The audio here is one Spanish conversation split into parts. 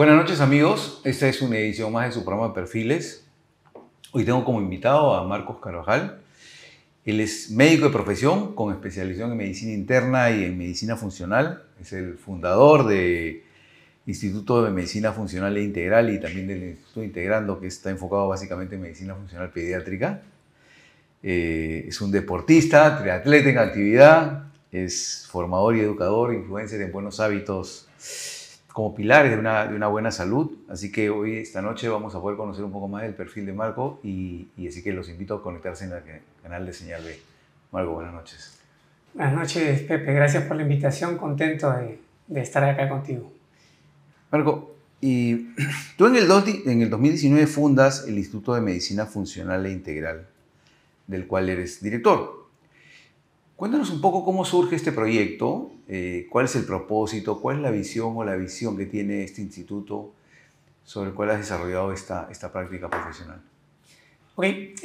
Buenas noches amigos, esta es una edición más de su programa Perfiles. Hoy tengo como invitado a Marcos Carvajal. Él es médico de profesión con especialización en medicina interna y en medicina funcional. Es el fundador del Instituto de Medicina Funcional e Integral y también del Instituto Integrando, que está enfocado básicamente en medicina funcional pediátrica. Es un deportista, triatleta en actividad, es formador y educador, influencer en buenos hábitos como pilares de una buena salud. Así que hoy, esta noche, vamos a poder conocer un poco más del perfil de Marco y así que los invito a conectarse en el canal de Señal B. Marco, buenas noches. Buenas noches, Pepe. Gracias por la invitación. Contento de estar acá contigo. Marco, y tú en el 2019 fundas el Instituto de Medicina Funcional e Integral, del cual eres director. Cuéntanos un poco cómo surge este proyecto, cuál es el propósito, cuál es la visión que tiene este instituto sobre el cual has desarrollado esta práctica profesional. Ok,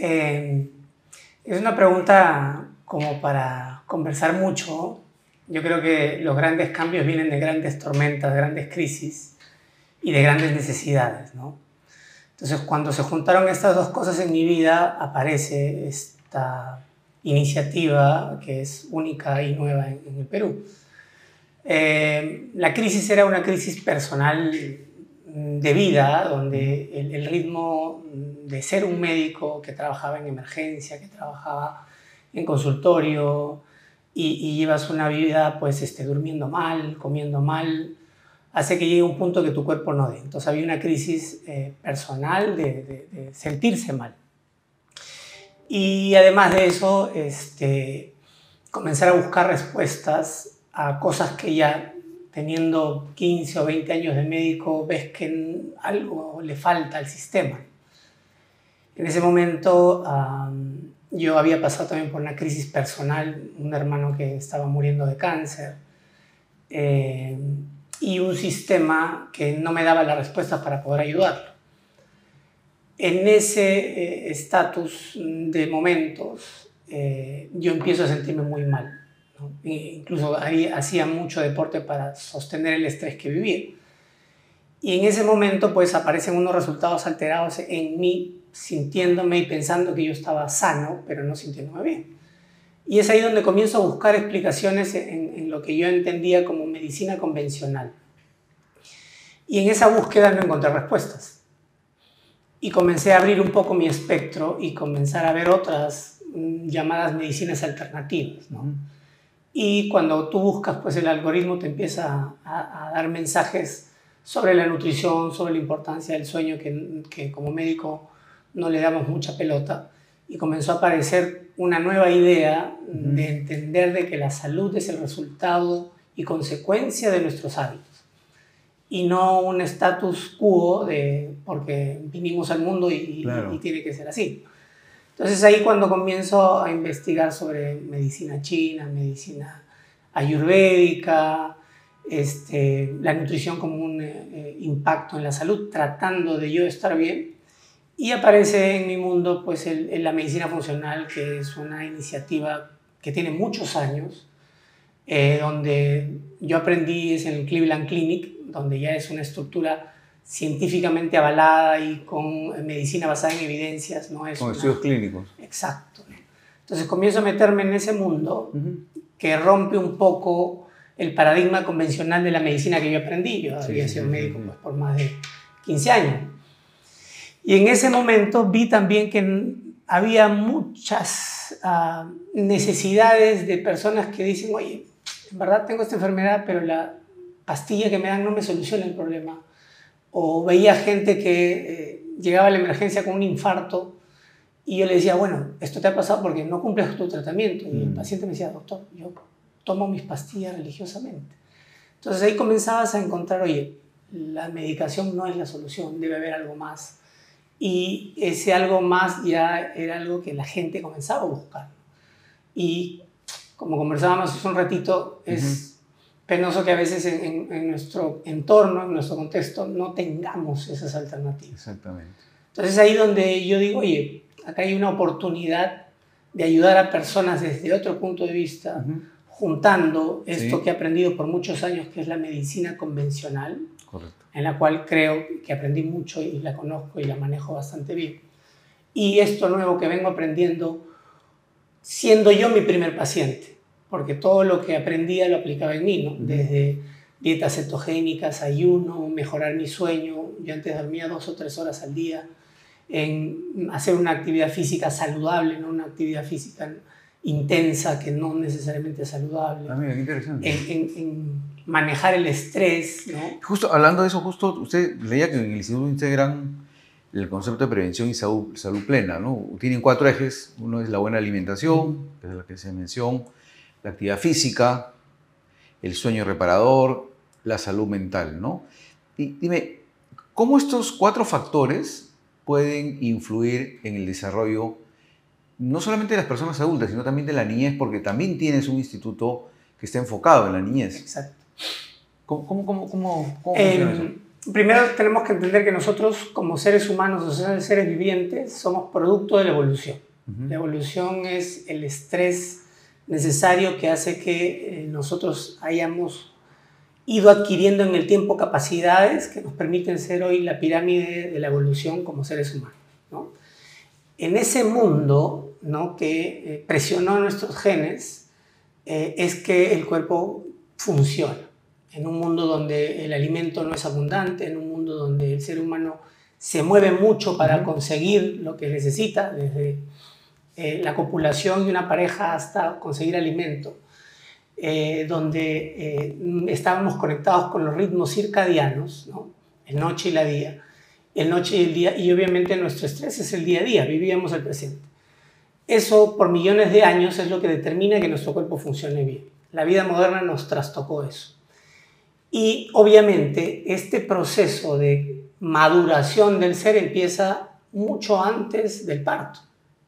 es una pregunta como para conversar mucho. Yo creo que los grandes cambios vienen de grandes tormentas, grandes crisis y de grandes necesidades, ¿no? Entonces, cuando se juntaron estas dos cosas en mi vida, aparece esta iniciativa que es única y nueva en el Perú. La crisis era una crisis personal de vida, donde el ritmo de ser un médico que trabajaba en emergencia, que trabajaba en consultorio y llevas una vida pues durmiendo mal, comiendo mal, hace que llegue un punto que tu cuerpo no dé. Entonces había una crisis personal de sentirse mal. Y además de eso, comenzar a buscar respuestas a cosas que ya teniendo 15 o 20 años de médico ves que algo le falta al sistema. En ese momento yo había pasado también por una crisis personal, un hermano que estaba muriendo de cáncer y un sistema que no me daba las respuestas para poder ayudarlo. En ese estatus de momentos, yo empiezo a sentirme muy mal, ¿no? Incluso hacía mucho deporte para sostener el estrés que vivía. Y en ese momento, pues, aparecen unos resultados alterados en mí, sintiéndome y pensando que yo estaba sano, pero no sintiéndome bien. Y es ahí donde comienzo a buscar explicaciones en lo que yo entendía como medicina convencional. Y en esa búsqueda no encontré respuestas. Y comencé a abrir un poco mi espectro y comenzar a ver otras llamadas medicinas alternativas, ¿no? Y cuando tú buscas, pues el algoritmo te empieza a dar mensajes sobre la nutrición, sobre la importancia del sueño, que como médico no le damos mucha pelota. Y comenzó a aparecer una nueva idea de entender de que la salud es el resultado y consecuencia de nuestros hábitos. Y no un status quo porque vinimos al mundo Claro. y tiene que ser así. Entonces ahí cuando comienzo a investigar sobre medicina china, medicina ayurvédica, la nutrición como un impacto en la salud, tratando de yo estar bien, y aparece en mi mundo pues la medicina funcional, que es una iniciativa que tiene muchos años, donde yo aprendí es en el Cleveland Clinic, donde ya es una estructura científicamente avalada y con medicina basada en evidencias, no es con estudios clínicos. Exacto. Entonces comienzo a meterme en ese mundo que rompe un poco el paradigma convencional de la medicina que yo aprendí. Yo había sido médico pues, por más de 15 años. Y en ese momento vi también que había muchas necesidades de personas que dicen, oye, en verdad tengo esta enfermedad, pero la pastilla que me dan no me soluciona el problema. O veía gente que llegaba a la emergencia con un infarto y yo le decía, bueno, esto te ha pasado porque no cumples tu tratamiento. Y el paciente me decía, doctor, yo tomo mis pastillas religiosamente. Entonces ahí comenzabas a encontrar, oye, la medicación no es la solución, debe haber algo más. Y ese algo más ya era algo que la gente comenzaba a buscar. Y como conversábamos hace un ratito, es penoso que a veces en nuestro entorno, en nuestro contexto, no tengamos esas alternativas. Exactamente. Entonces ahí donde yo digo, oye, acá hay una oportunidad de ayudar a personas desde otro punto de vista, juntando esto Sí. que he aprendido por muchos años, que es la medicina convencional, Correcto. en la cual creo que aprendí mucho y la conozco y la manejo bastante bien. Y esto nuevo que vengo aprendiendo siendo yo mi primer paciente, porque todo lo que aprendía lo aplicaba en mí, ¿no? Desde dietas cetogénicas, ayuno, mejorar mi sueño. Yo antes dormía 2 o 3 horas al día, en hacer una actividad física saludable, no una actividad física intensa que no necesariamente es saludable. Mira, qué interesante. En manejar el estrés, ¿no? Justo hablando de eso, justo usted leía que en el Instituto integran el concepto de prevención y salud plena, ¿no? Tienen 4 ejes. Uno es la buena alimentación, que es la que se mencionó, la actividad física, el sueño reparador, la salud mental, ¿no? Y dime, ¿cómo estos 4 factores pueden influir en el desarrollo no solamente de las personas adultas, sino también de la niñez? Porque también tienes un instituto que está enfocado en la niñez. Exacto. ¿Cómo funciona eso? Primero tenemos que entender que nosotros como seres humanos o seres vivientes somos producto de la evolución. La evolución es el estrés necesario que hace que nosotros hayamos ido adquiriendo en el tiempo capacidades que nos permiten ser hoy la pirámide de la evolución como seres humanos, ¿no? En ese mundo, ¿no?, que presionó nuestros genes, es que el cuerpo funciona. En un mundo donde el alimento no es abundante, en un mundo donde el ser humano se mueve mucho para conseguir lo que necesita, desde la copulación de una pareja hasta conseguir alimento, donde estábamos conectados con los ritmos circadianos, ¿no?, el noche y la día, el noche y el día, y obviamente nuestro estrés es el día a día, vivíamos el presente. Eso por millones de años es lo que determina que nuestro cuerpo funcione bien. La vida moderna nos trastocó eso. Y obviamente este proceso de maduración del ser empieza mucho antes del parto.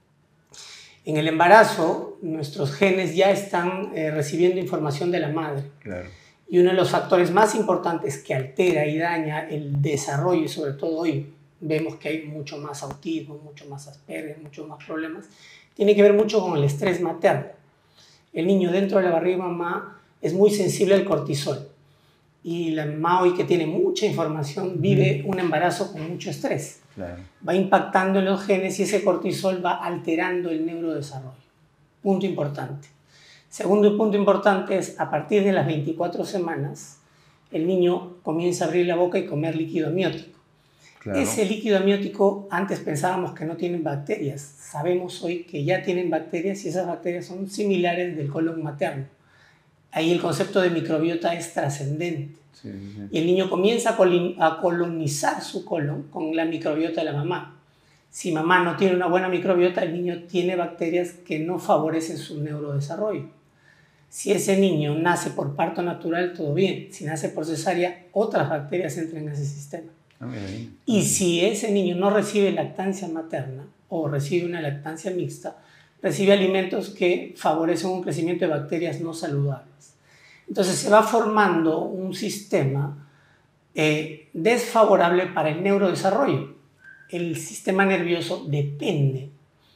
En el embarazo, nuestros genes ya están recibiendo información de la madre. Claro. Y uno de los factores más importantes que altera y daña el desarrollo, y sobre todo hoy vemos que hay mucho más autismo, mucho más Asperger, muchos más problemas, tiene que ver mucho con el estrés materno. El niño dentro de la barriga de mamá es muy sensible al cortisol. Y la mamá hoy, que tiene mucha información, vive un embarazo con mucho estrés. Claro. Va impactando en los genes y ese cortisol va alterando el neurodesarrollo. Punto importante. Segundo punto importante es, a partir de las 24 semanas, el niño comienza a abrir la boca y comer líquido amniótico. Claro. Ese líquido amniótico, antes pensábamos que no tienen bacterias. Sabemos hoy que ya tienen bacterias y esas bacterias son similares del colon materno. Ahí el concepto de microbiota es trascendente. Sí. Y el niño comienza a colonizar su colon con la microbiota de la mamá. Si mamá no tiene una buena microbiota, el niño tiene bacterias que no favorecen su neurodesarrollo. Si ese niño nace por parto natural, todo bien. Si nace por cesárea, otras bacterias entran en ese sistema. Y si ese niño no recibe lactancia materna o recibe una lactancia mixta, recibe alimentos que favorecen un crecimiento de bacterias no saludables. Entonces se va formando un sistema desfavorable para el neurodesarrollo. El sistema nervioso depende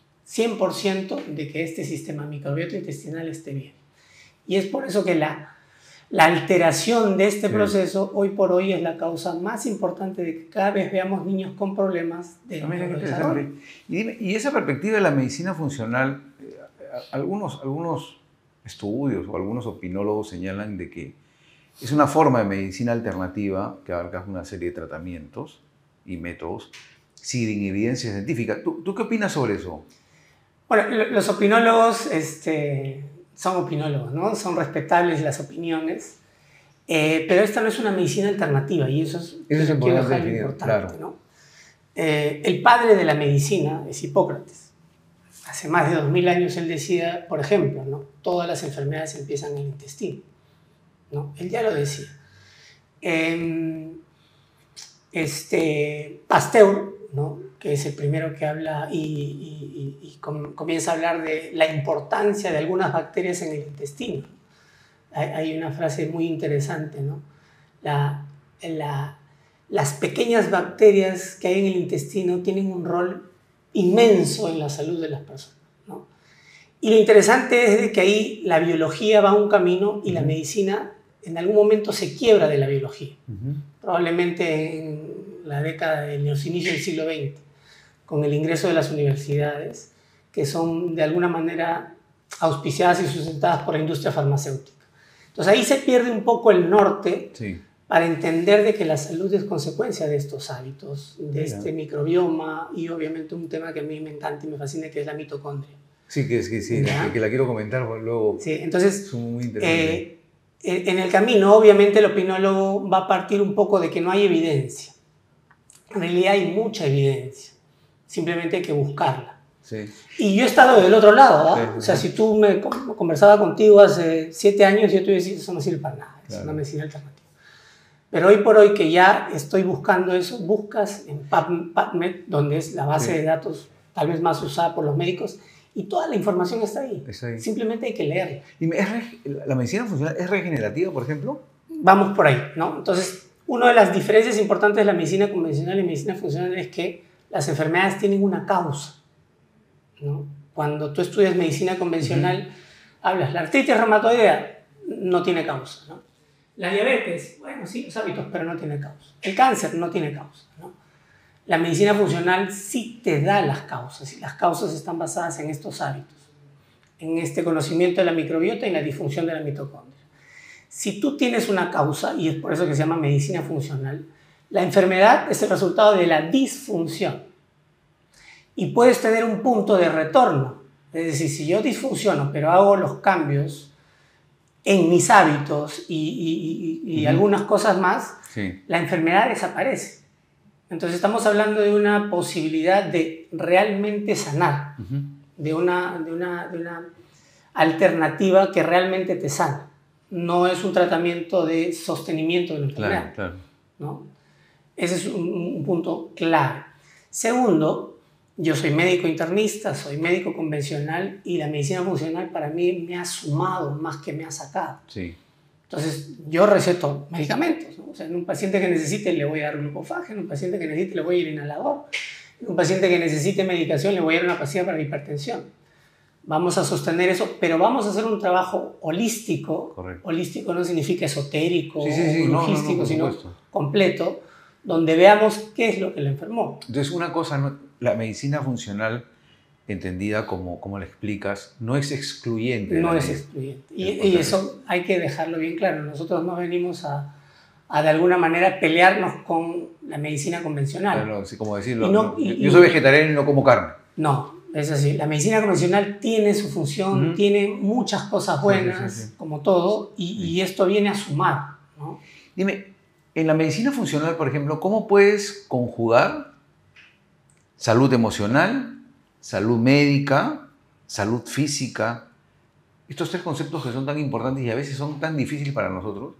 100% de que este sistema microbiota intestinal esté bien. Y es por eso que la alteración de este proceso hoy por hoy es la causa más importante de que cada vez veamos niños con problemas de neurodesarrollo. Y esa perspectiva de la medicina funcional, algunos estudios o algunos opinólogos señalan de que es una forma de medicina alternativa que abarca una serie de tratamientos y métodos sin evidencia científica. ¿Tú qué opinas sobre eso? Bueno, los opinólogos son opinólogos, ¿no? Son respetables las opiniones, pero esta no es una medicina alternativa y eso es importante, claro, ¿no? El padre de la medicina es Hipócrates. Hace más de 2000 años él decía, por ejemplo, ¿no?, todas las enfermedades empiezan en el intestino, ¿no? Él ya lo decía. Pasteur, ¿no?, que es el primero que habla y comienza a hablar de la importancia de algunas bacterias en el intestino. Hay una frase muy interesante, ¿no? Las pequeñas bacterias que hay en el intestino tienen un rol inmenso en la salud de las personas, ¿no? Y lo interesante es de que ahí la biología va a un camino y la medicina en algún momento se quiebra de la biología. Probablemente en la década de los inicios del siglo XX, con el ingreso de las universidades, que son de alguna manera auspiciadas y sustentadas por la industria farmacéutica. Entonces ahí se pierde un poco el norte para entender de que la salud es consecuencia de estos hábitos, de este microbioma y obviamente un tema que a mí me encanta y me fascina, que es la mitocondria. Sí, que la quiero comentar luego. Sí, entonces, es muy interesante. En el camino, obviamente, el opinólogo va a partir un poco de que no hay evidencia. En realidad hay mucha evidencia, simplemente hay que buscarla. Sí. Y yo he estado del otro lado, ¿eh? Sí. O sea, si tú me conversaba contigo hace 7 años, yo te iba a decir, eso no sirve para nada, es una medicina alternativa. Pero hoy por hoy que ya estoy buscando eso, buscas en PubMed, donde es la base de datos tal vez más usada por los médicos, y toda la información está ahí. Simplemente hay que leerla. Dime, ¿la medicina funcional es regenerativa, por ejemplo? Vamos por ahí, ¿no? Entonces, una de las diferencias importantes de la medicina convencional y medicina funcional es que las enfermedades tienen una causa, ¿no? Cuando tú estudias medicina convencional, hablas, la artritis reumatoidea no tiene causa, ¿no? La diabetes, bueno, sí, los hábitos, pero no tiene causa. El cáncer no tiene causa, ¿no? La medicina funcional sí te da las causas, y las causas están basadas en estos hábitos, en este conocimiento de la microbiota y la disfunción de la mitocondria. Si tú tienes una causa, y es por eso que se llama medicina funcional, la enfermedad es el resultado de la disfunción. Y puedes tener un punto de retorno. Es decir, si yo disfunciono, pero hago los cambios en mis hábitos y algunas cosas más, la enfermedad desaparece. Entonces estamos hablando de una posibilidad de realmente sanar, de una alternativa que realmente te sana. No es un tratamiento de sostenimiento de la enfermedad. Claro. ¿No? Ese es un punto clave. Segundo, yo soy médico internista, soy médico convencional y la medicina funcional para mí me ha sumado más que me ha sacado. Sí. Entonces, yo receto medicamentos, ¿no? O sea, en un paciente que necesite le voy a dar glucofagia, en un paciente que necesite le voy a ir inhalador, en un paciente que necesite medicación le voy a dar una pastilla para la hipertensión. Vamos a sostener eso, pero vamos a hacer un trabajo holístico. Correcto. Holístico no significa esotérico o no, logístico, por sino supuesto. Completo, donde veamos qué es lo que le enfermó. Entonces, una cosa, la medicina funcional, entendida como la explicas, no es excluyente. No es excluyente. Y eso hay que dejarlo bien claro. Nosotros no venimos a de alguna manera pelearnos con la medicina convencional. Claro, sí, como decirlo. Yo soy vegetariano y no como carne. No, es así. La medicina convencional tiene su función, tiene muchas cosas buenas, como todo, y esto viene a sumar, ¿no? Dime, en la medicina funcional, por ejemplo, ¿cómo puedes conjugar salud emocional, salud médica, salud física? Estos 3 conceptos que son tan importantes y a veces son tan difíciles para nosotros,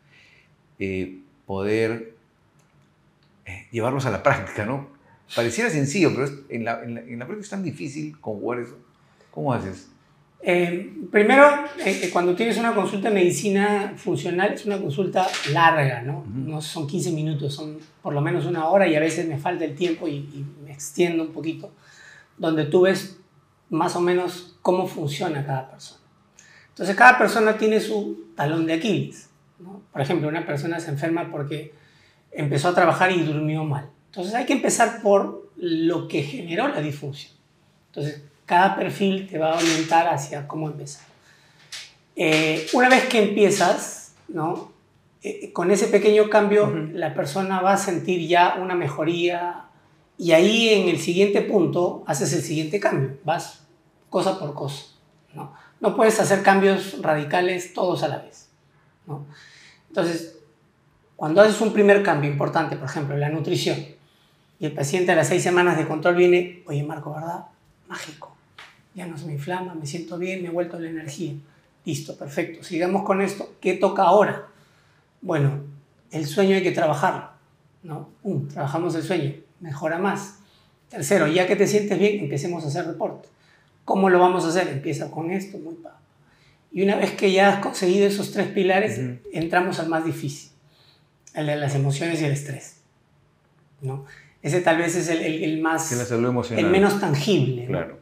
poder llevarlos a la práctica, ¿no? Pareciera sencillo, pero en la práctica es tan difícil conjugar eso. ¿Cómo haces? Primero, cuando tienes una consulta de medicina funcional, es una consulta larga, ¿no? No son 15 minutos, son por lo menos 1 hora y a veces me falta el tiempo y me extiendo un poquito, donde tú ves más o menos cómo funciona cada persona. Entonces, cada persona tiene su talón de Aquiles, ¿no? Por ejemplo, una persona se enferma porque empezó a trabajar y durmió mal. Entonces, hay que empezar por lo que generó la disfunción. Entonces, cada perfil te va a orientar hacia cómo empezar. Una vez que empiezas, ¿no? Con ese pequeño cambio, la persona va a sentir ya una mejoría y ahí en el siguiente punto haces el siguiente cambio. Vas cosa por cosa, ¿no? No puedes hacer cambios radicales todos a la vez, ¿no? Entonces, cuando haces un primer cambio importante, por ejemplo, la nutrición, y el paciente a las 6 semanas de control viene, oye Marco, ¿verdad? Mágico. Ya no se me inflama, me siento bien, me he vuelto la energía. Listo, perfecto. Sigamos con esto. ¿Qué toca ahora? Bueno, el sueño hay que trabajarlo, ¿no? Trabajamos el sueño, mejora más. Tercero, ya que te sientes bien, empecemos a hacer reporte. ¿Cómo lo vamos a hacer? Empieza con esto, muy padre. Y una vez que ya has conseguido esos 3 pilares, entramos al más difícil, el de las emociones y el estrés, ¿no? Ese tal vez es el más, la salud emocional, el menos tangible, ¿no? Claro.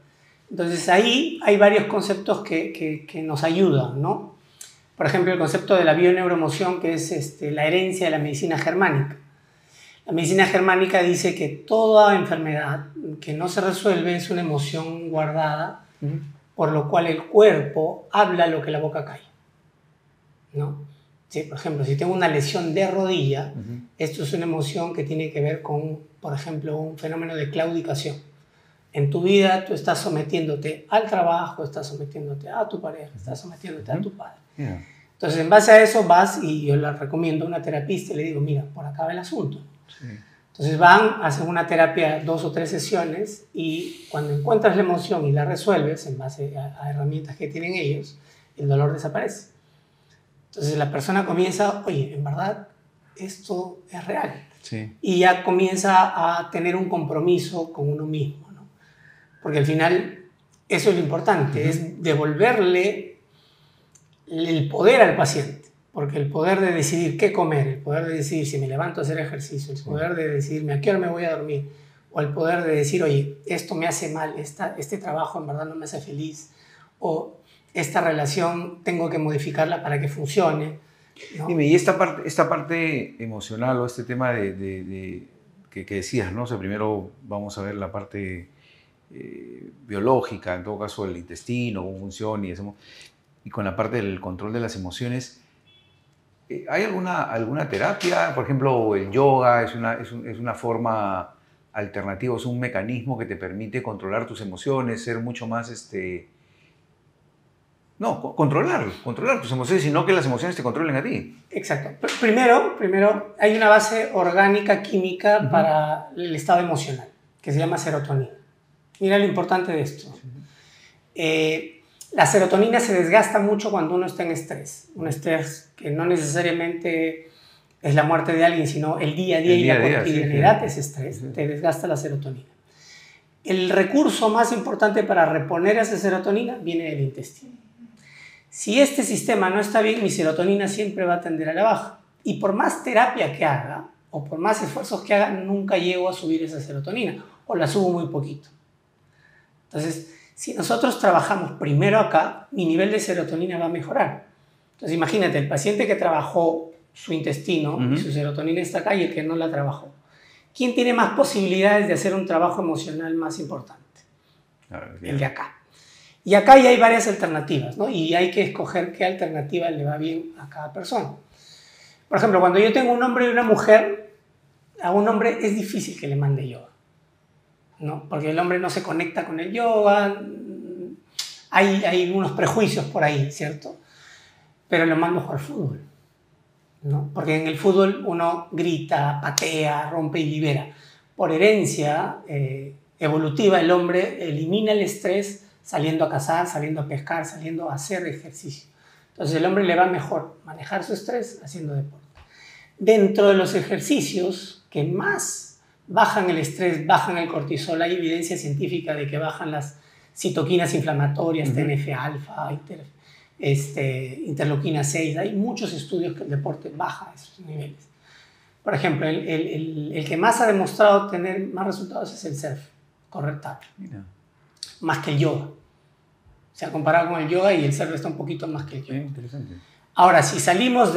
Entonces ahí hay varios conceptos que nos ayudan, ¿no? Por ejemplo, el concepto de la bioneuroemoción, que es la herencia de la medicina germánica. La medicina germánica dice que toda enfermedad que no se resuelve es una emoción guardada, por lo cual el cuerpo habla lo que la boca calla, ¿no? Sí, por ejemplo, si tengo una lesión de rodilla, esto es una emoción que tiene que ver con, por ejemplo, un fenómeno de claudicación. En tu vida tú estás sometiéndote al trabajo, estás sometiéndote a tu pareja, estás sometiéndote a tu padre. Entonces, en base a eso vas, y yo le recomiendo a una terapista y le digo, mira, por acá va el asunto. Sí. Entonces van, hacen una terapia 2 o 3 sesiones y cuando encuentras la emoción y la resuelves en base a herramientas que tienen ellos, el dolor desaparece. Entonces la persona comienza, oye, en verdad esto es real. Sí. Y ya comienza a tener un compromiso con uno mismo, ¿no? Porque al final eso es lo importante, es devolverle el poder al paciente. Porque el poder de decidir qué comer, el poder de decidir si me levanto a hacer ejercicio, el poder de decidirme a qué hora me voy a dormir, o el poder de decir, oye, esto me hace mal, este trabajo en verdad no me hace feliz, o esta relación tengo que modificarla para que funcione, ¿no? Dime, y esta parte emocional o este tema que decías, ¿no? O sea, primero vamos a ver la parte biológica, en todo caso el intestino, cómo funciona, y con la parte del control de las emociones. ¿Hay alguna terapia? Por ejemplo, el yoga es una forma alternativa, es un mecanismo que te permite controlar tus emociones, ser mucho más, controlar tus emociones, sino que las emociones te controlen a ti. Exacto. Primero hay una base orgánica, química para el estado emocional, que se llama serotonina. Mira lo importante de esto. La serotonina se desgasta mucho cuando uno está en estrés. Un estrés que no necesariamente es la muerte de alguien, sino el día a día y la cotidianidad de ese estrés. Te desgasta la serotonina. El recurso más importante para reponer esa serotonina viene del intestino. Si este sistema no está bien, mi serotonina siempre va a tender a la baja. Y por más terapia que haga, o por más esfuerzos que haga, nunca llego a subir esa serotonina, o la subo muy poquito. Entonces, si nosotros trabajamos primero acá, mi nivel de serotonina va a mejorar. Entonces, imagínate, el paciente que trabajó su intestino y su serotonina está acá y el que no la trabajó. ¿Quién tiene más posibilidades de hacer un trabajo emocional más importante? El de acá. Y acá ya hay varias alternativas, ¿no? Y hay que escoger qué alternativa le va bien a cada persona. Por ejemplo, cuando yo tengo un hombre y una mujer, a un hombre es difícil que le mande yoga, ¿no? Porque el hombre no se conecta con el yoga, hay unos prejuicios por ahí, ¿cierto? Pero lo mando a jugar fútbol, ¿no? Porque en el fútbol uno grita, patea, rompe y libera. Por herencia evolutiva, el hombre elimina el estrés saliendo a cazar, saliendo a pescar, saliendo a hacer ejercicio. Entonces el hombre le va mejor manejar su estrés haciendo deporte. Dentro de los ejercicios que más bajan el estrés, bajan el cortisol, hay evidencia científica de que bajan las citoquinas inflamatorias, TNF-alfa, interleuquina 6, hay muchos estudios que el deporte baja esos niveles. Por ejemplo, el que más ha demostrado tener más resultados es el surf, correr tabla, más que el yoga. Se ha comparado con el yoga y el surf está un poquito más que el yoga. Interesante. Ahora, si salimos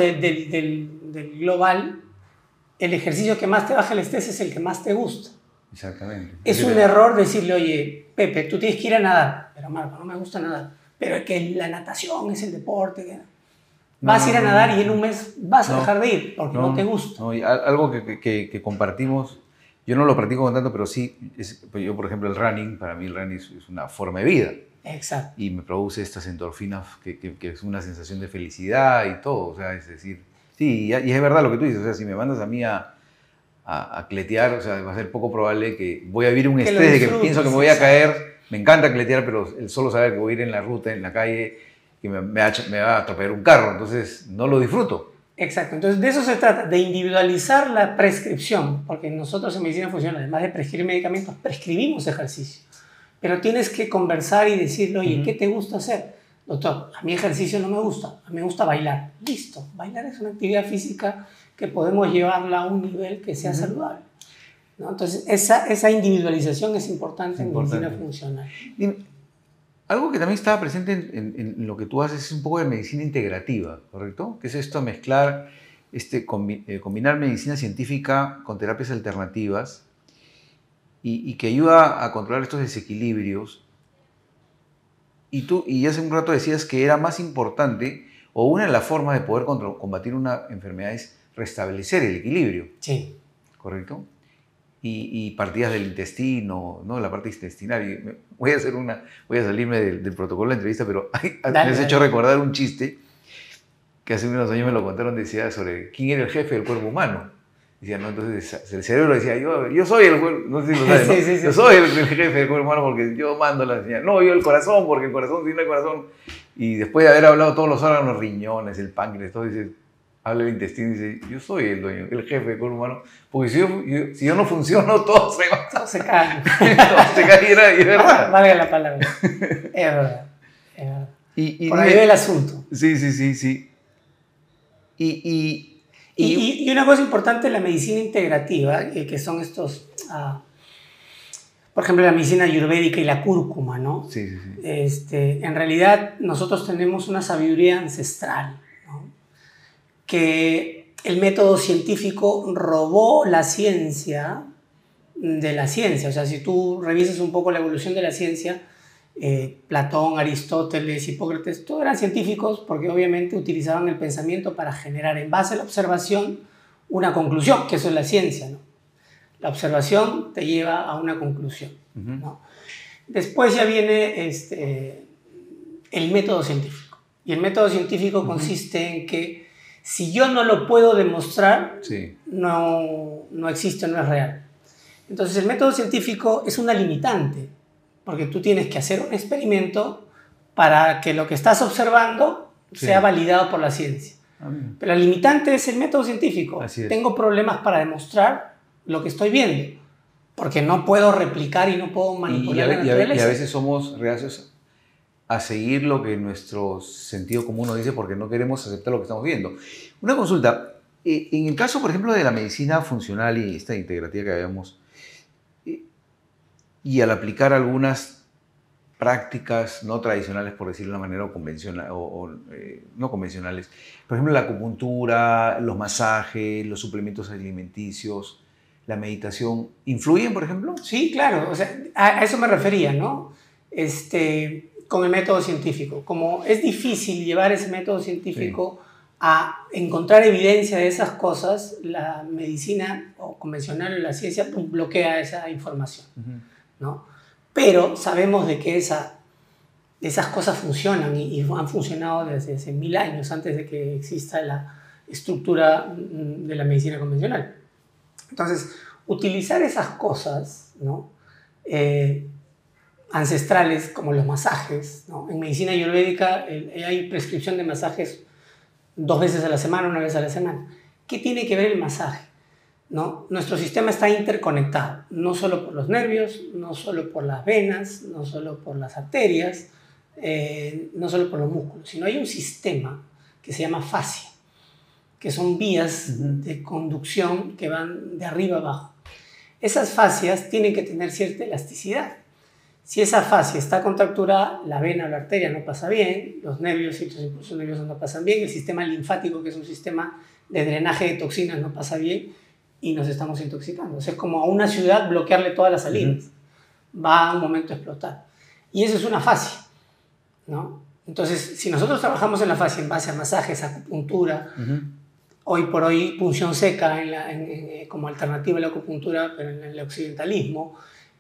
del global, el ejercicio que más te baja el estrés es el que más te gusta. Exactamente. Es un error decirle, oye, Pepe, tú tienes que ir a nadar. Pero Marco, no me gusta nadar. Pero es que la natación es el deporte. Vas a ir a nadar y en un mes vas a dejar de ir porque no te gusta. No, y algo que compartimos, yo no lo practico con tanto, pero sí, yo por ejemplo el running, para mí el running es una forma de vida. Exacto. Y me produce estas endorfinas que es una sensación de felicidad y todo. O sea, es decir, sí, y es verdad lo que tú dices. O sea, si me mandas a mí a cletear, o sea, va a ser poco probable que voy a vivir un estrés de que pienso que me voy a caer. Me encanta cletear, pero el solo saber que voy a ir en la ruta, en la calle, que me va a atropellar un carro. Entonces, no lo disfruto. Exacto. Entonces, de eso se trata, de individualizar la prescripción. Porque nosotros en medicina funcional, además de prescribir medicamentos, prescribimos ejercicio. Pero tienes que conversar y decirle, oye, ¿qué te gusta hacer? Doctor, a mí ejercicio no me gusta, a mí me gusta bailar. Listo, bailar es una actividad física que podemos llevarla a un nivel que sea saludable, ¿no? Entonces, esa individualización es importante en medicina funcional. Algo que también estaba presente en lo que tú haces es un poco de medicina integrativa, ¿correcto? Que es esto, mezclar, combinar medicina científica con terapias alternativas y que ayuda a controlar estos desequilibrios. Y hace un rato decías que era más importante, o una de las formas de poder combatir una enfermedad es restablecer el equilibrio. Sí. ¿Correcto? Y partidas del intestino, ¿no? La parte intestinal. Voy a salirme del protocolo de la entrevista, pero me has hecho recordar un chiste que hace unos años me lo contaron, decía sobre quién era el jefe del cuerpo humano. Decía, ¿no? Entonces el cerebro decía, yo soy el cuerpo, no sé si lo sabes, ¿no? Sí. Yo soy el jefe del cuerpo humano porque yo mando la señal. No, yo el corazón, porque el corazón tiene el corazón. Y después de haber hablado todos los órganos, los riñones, el páncreas, todo, dice, habla el intestino y dice, yo soy el dueño, el jefe del cuerpo humano, porque si yo no funciono, todo se va. Todo se cae. Todo se cae, y es verdad. Valga la palabra. Es verdad. Por ahí ve el asunto. Sí. Y una cosa importante de la medicina integrativa, que son estos, por ejemplo, la medicina ayurvédica y la cúrcuma, ¿no? Sí. En realidad, nosotros tenemos una sabiduría ancestral, ¿no? Que el método científico robó la ciencia de la ciencia. O sea, si tú revisas un poco la evolución de la ciencia, Platón, Aristóteles, Hipócrates, todos eran científicos porque obviamente utilizaban el pensamiento para generar en base a la observación una conclusión, que eso es la ciencia, ¿no? La observación te lleva a una conclusión, ¿no? Después ya viene el método científico. Y el método científico consiste en que si yo no lo puedo demostrar, no existe, no es real. Entonces el método científico es una limitante, porque tú tienes que hacer un experimento para que lo que estás observando sea validado por la ciencia. Pero la limitante es el método científico. Tengo problemas para demostrar lo que estoy viendo, porque no puedo replicar y no puedo manipular la naturaleza. Y a veces somos reacios a seguir lo que nuestro sentido común nos dice porque no queremos aceptar lo que estamos viendo. Una consulta, en el caso, por ejemplo, de la medicina funcional y esta integrativa que habíamos, y al aplicar algunas prácticas no tradicionales, por decirlo de una manera, o convencional, no convencionales, por ejemplo, la acupuntura, los masajes, los suplementos alimenticios, la meditación, ¿influyen, por ejemplo? Sí, claro, o sea, a eso me refería, ¿no? Con el método científico. Como es difícil llevar ese método científico a encontrar evidencia de esas cosas, la medicina o convencional o la ciencia bloquea esa información, ¿no? Pero sabemos de que esas cosas funcionan y han funcionado desde hace 1000 años, antes de que exista la estructura de la medicina convencional. Entonces, utilizar esas cosas, ¿no? Ancestrales, como los masajes, ¿no? En medicina ayurvédica hay prescripción de masajes 2 veces a la semana, 1 vez a la semana. ¿Qué tiene que ver el masaje? ¿No? Nuestro sistema está interconectado, no solo por los nervios, no solo por las venas, no solo por las arterias, no solo por los músculos, sino hay un sistema que se llama fascia, que son vías de conducción que van de arriba a abajo. Esas fascias tienen que tener cierta elasticidad. Si esa fascia está contracturada, la vena o la arteria no pasa bien, los nervios y los impulsos nerviosos no pasan bien, el sistema linfático, que es un sistema de drenaje de toxinas, no pasa bien y nos estamos intoxicando. O sea, es como a una ciudad bloquearle todas las salidas. Va a un momento a explotar. Y eso es una fascia, ¿no? Entonces, si nosotros trabajamos en la fascia en base a masajes, acupuntura, hoy por hoy punción seca como alternativa a la acupuntura, pero en el occidentalismo,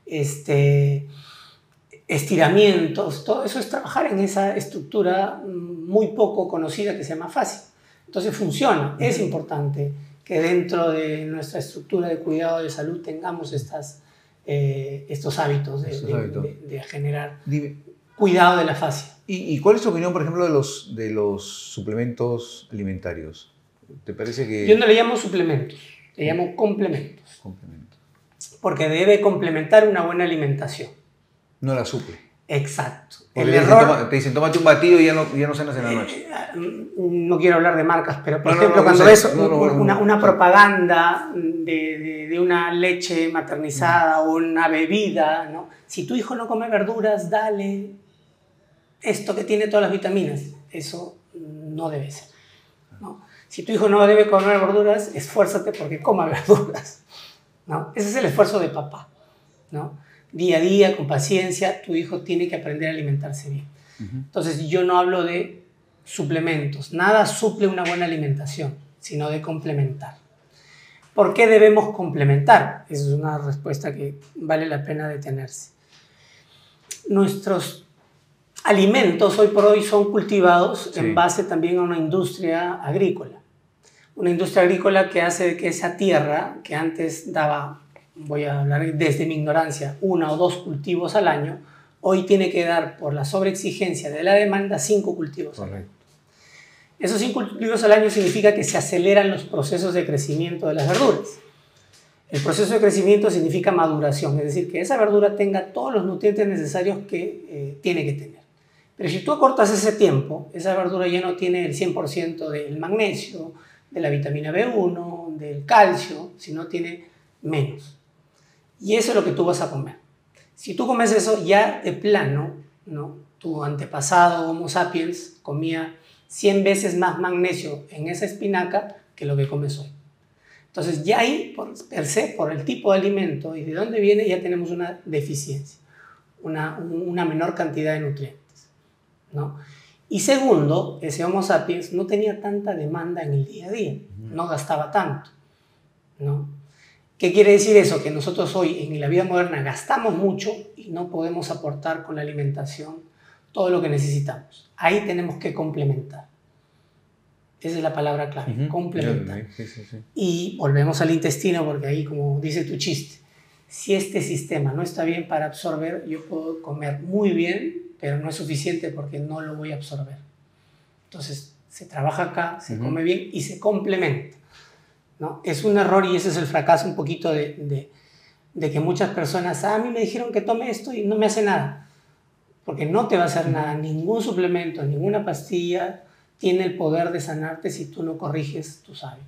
estiramientos, todo eso es trabajar en esa estructura muy poco conocida que se llama fascia. Entonces funciona, es importante que dentro de nuestra estructura de cuidado de salud tengamos estos hábitos de generar cuidado de la fascia. ¿Y cuál es tu opinión, por ejemplo, de los suplementos alimentarios? ¿Te parece que...? Yo no le llamo suplementos, le llamo complementos. Porque debe complementar una buena alimentación. No la suple. Exacto. Te dicen, tómate un batido y ya no cenas en la noche. No quiero hablar de marcas, pero por ejemplo, cuando ves una propaganda de una leche maternizada o una bebida, ¿no? Si tu hijo no come verduras, dale esto que tiene todas las vitaminas. Eso no debe ser, ¿no? Si tu hijo no debe comer verduras, esfuérzate porque coma verduras, ¿no? Ese es el esfuerzo de papá, ¿no? Día a día, con paciencia, tu hijo tiene que aprender a alimentarse bien. Entonces, yo no hablo de suplementos. Nada suple una buena alimentación, sino de complementar. ¿Por qué debemos complementar? Esa es una respuesta que vale la pena detenerse. Nuestros alimentos hoy por hoy son cultivados en base también a una industria agrícola. Una industria agrícola que hace que esa tierra, que antes daba, voy a hablar desde mi ignorancia, 1 o 2 cultivos al año, hoy tiene que dar, por la sobreexigencia de la demanda, 5 cultivos al año. Esos 5 cultivos al año significa que se aceleran los procesos de crecimiento de las verduras. El proceso de crecimiento significa maduración, es decir, que esa verdura tenga todos los nutrientes necesarios que tiene que tener. Pero si tú acortas ese tiempo, esa verdura ya no tiene el 100% del magnesio, de la vitamina B1, del calcio, sino tiene menos. Y eso es lo que tú vas a comer. Si tú comes eso, ya de plano, ¿no? Tu antepasado Homo sapiens comía 100 veces más magnesio en esa espinaca que lo que comes hoy. Entonces ya ahí, per se, por el tipo de alimento y de dónde viene, ya tenemos una deficiencia, una menor cantidad de nutrientes, ¿no? Y segundo, ese Homo sapiens no tenía tanta demanda en el día a día, no gastaba tanto, ¿no? ¿Qué quiere decir eso? Que nosotros hoy en la vida moderna gastamos mucho y no podemos aportar con la alimentación todo lo que necesitamos. Ahí tenemos que complementar. Esa es la palabra clave, complementar. Sí. Y volvemos al intestino porque ahí, como dice tu chiste, si este sistema no está bien para absorber, yo puedo comer muy bien, pero no es suficiente porque no lo voy a absorber. Entonces, se trabaja acá, se come bien y se complementa, ¿no? Es un error y ese es el fracaso un poquito de que muchas personas, a mí me dijeron que tome esto y no me hace nada. Porque no te va a hacer nada, ningún suplemento, ninguna pastilla tiene el poder de sanarte si tú no corriges tus hábitos.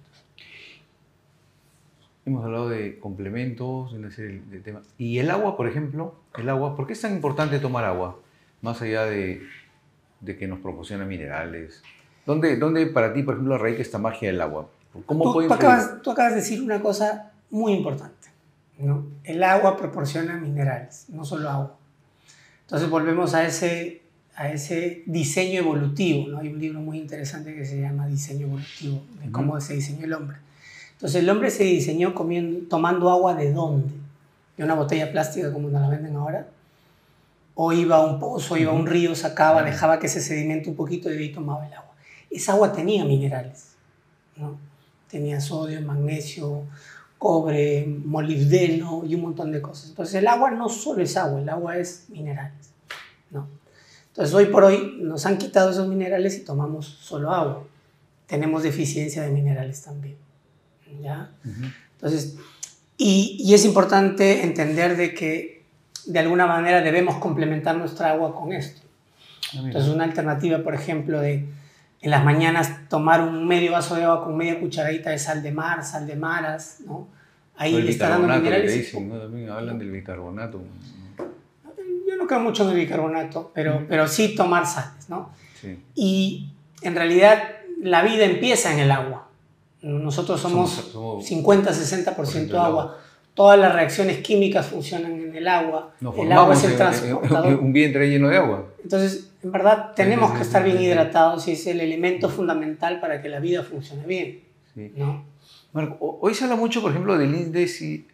Hemos hablado de complementos, de una serie de temas. Y el agua, por ejemplo, ¿por qué es tan importante tomar agua? Más allá de que nos proporciona minerales. ¿Dónde para ti, por ejemplo, radica esta magia del agua? Tú acabas de decir una cosa muy importante, ¿no? El agua proporciona minerales, no solo agua. Entonces volvemos a ese diseño evolutivo, ¿no? Hay un libro muy interesante que se llama Diseño Evolutivo, de cómo se diseñó el hombre. Entonces el hombre se diseñó tomando agua ¿de dónde? ¿De una botella plástica como nos la venden ahora? ¿O iba a un pozo, iba a un río, sacaba, dejaba que se sedimente un poquito y de ahí tomaba el agua? Esa agua tenía minerales, ¿no? Tenía sodio, magnesio, cobre, molibdeno y un montón de cosas. Entonces el agua no solo es agua, el agua es minerales, ¿no? Entonces hoy por hoy nos han quitado esos minerales y tomamos solo agua. Tenemos deficiencia de minerales también, ¿ya? Entonces, y es importante entender de que de alguna manera debemos complementar nuestra agua con esto. Entonces una alternativa, por ejemplo, de en las mañanas tomar un medio vaso de agua con media cucharadita de sal de mar, sal de maras, ¿no? Ahí le está dando minerales. Que dicen, ¿no? También hablan del bicarbonato. Yo no creo mucho en el bicarbonato, pero sí tomar sales, ¿no? Sí. Y en realidad la vida empieza en el agua. Nosotros somos 50-60% agua. Todas las reacciones químicas funcionan en el agua. El agua es el transportador. Un vientre lleno de agua. Entonces, en verdad, tenemos que estar bien hidratados y es el elemento fundamental para que la vida funcione bien, ¿no? Marco, hoy se habla mucho, por ejemplo, del índice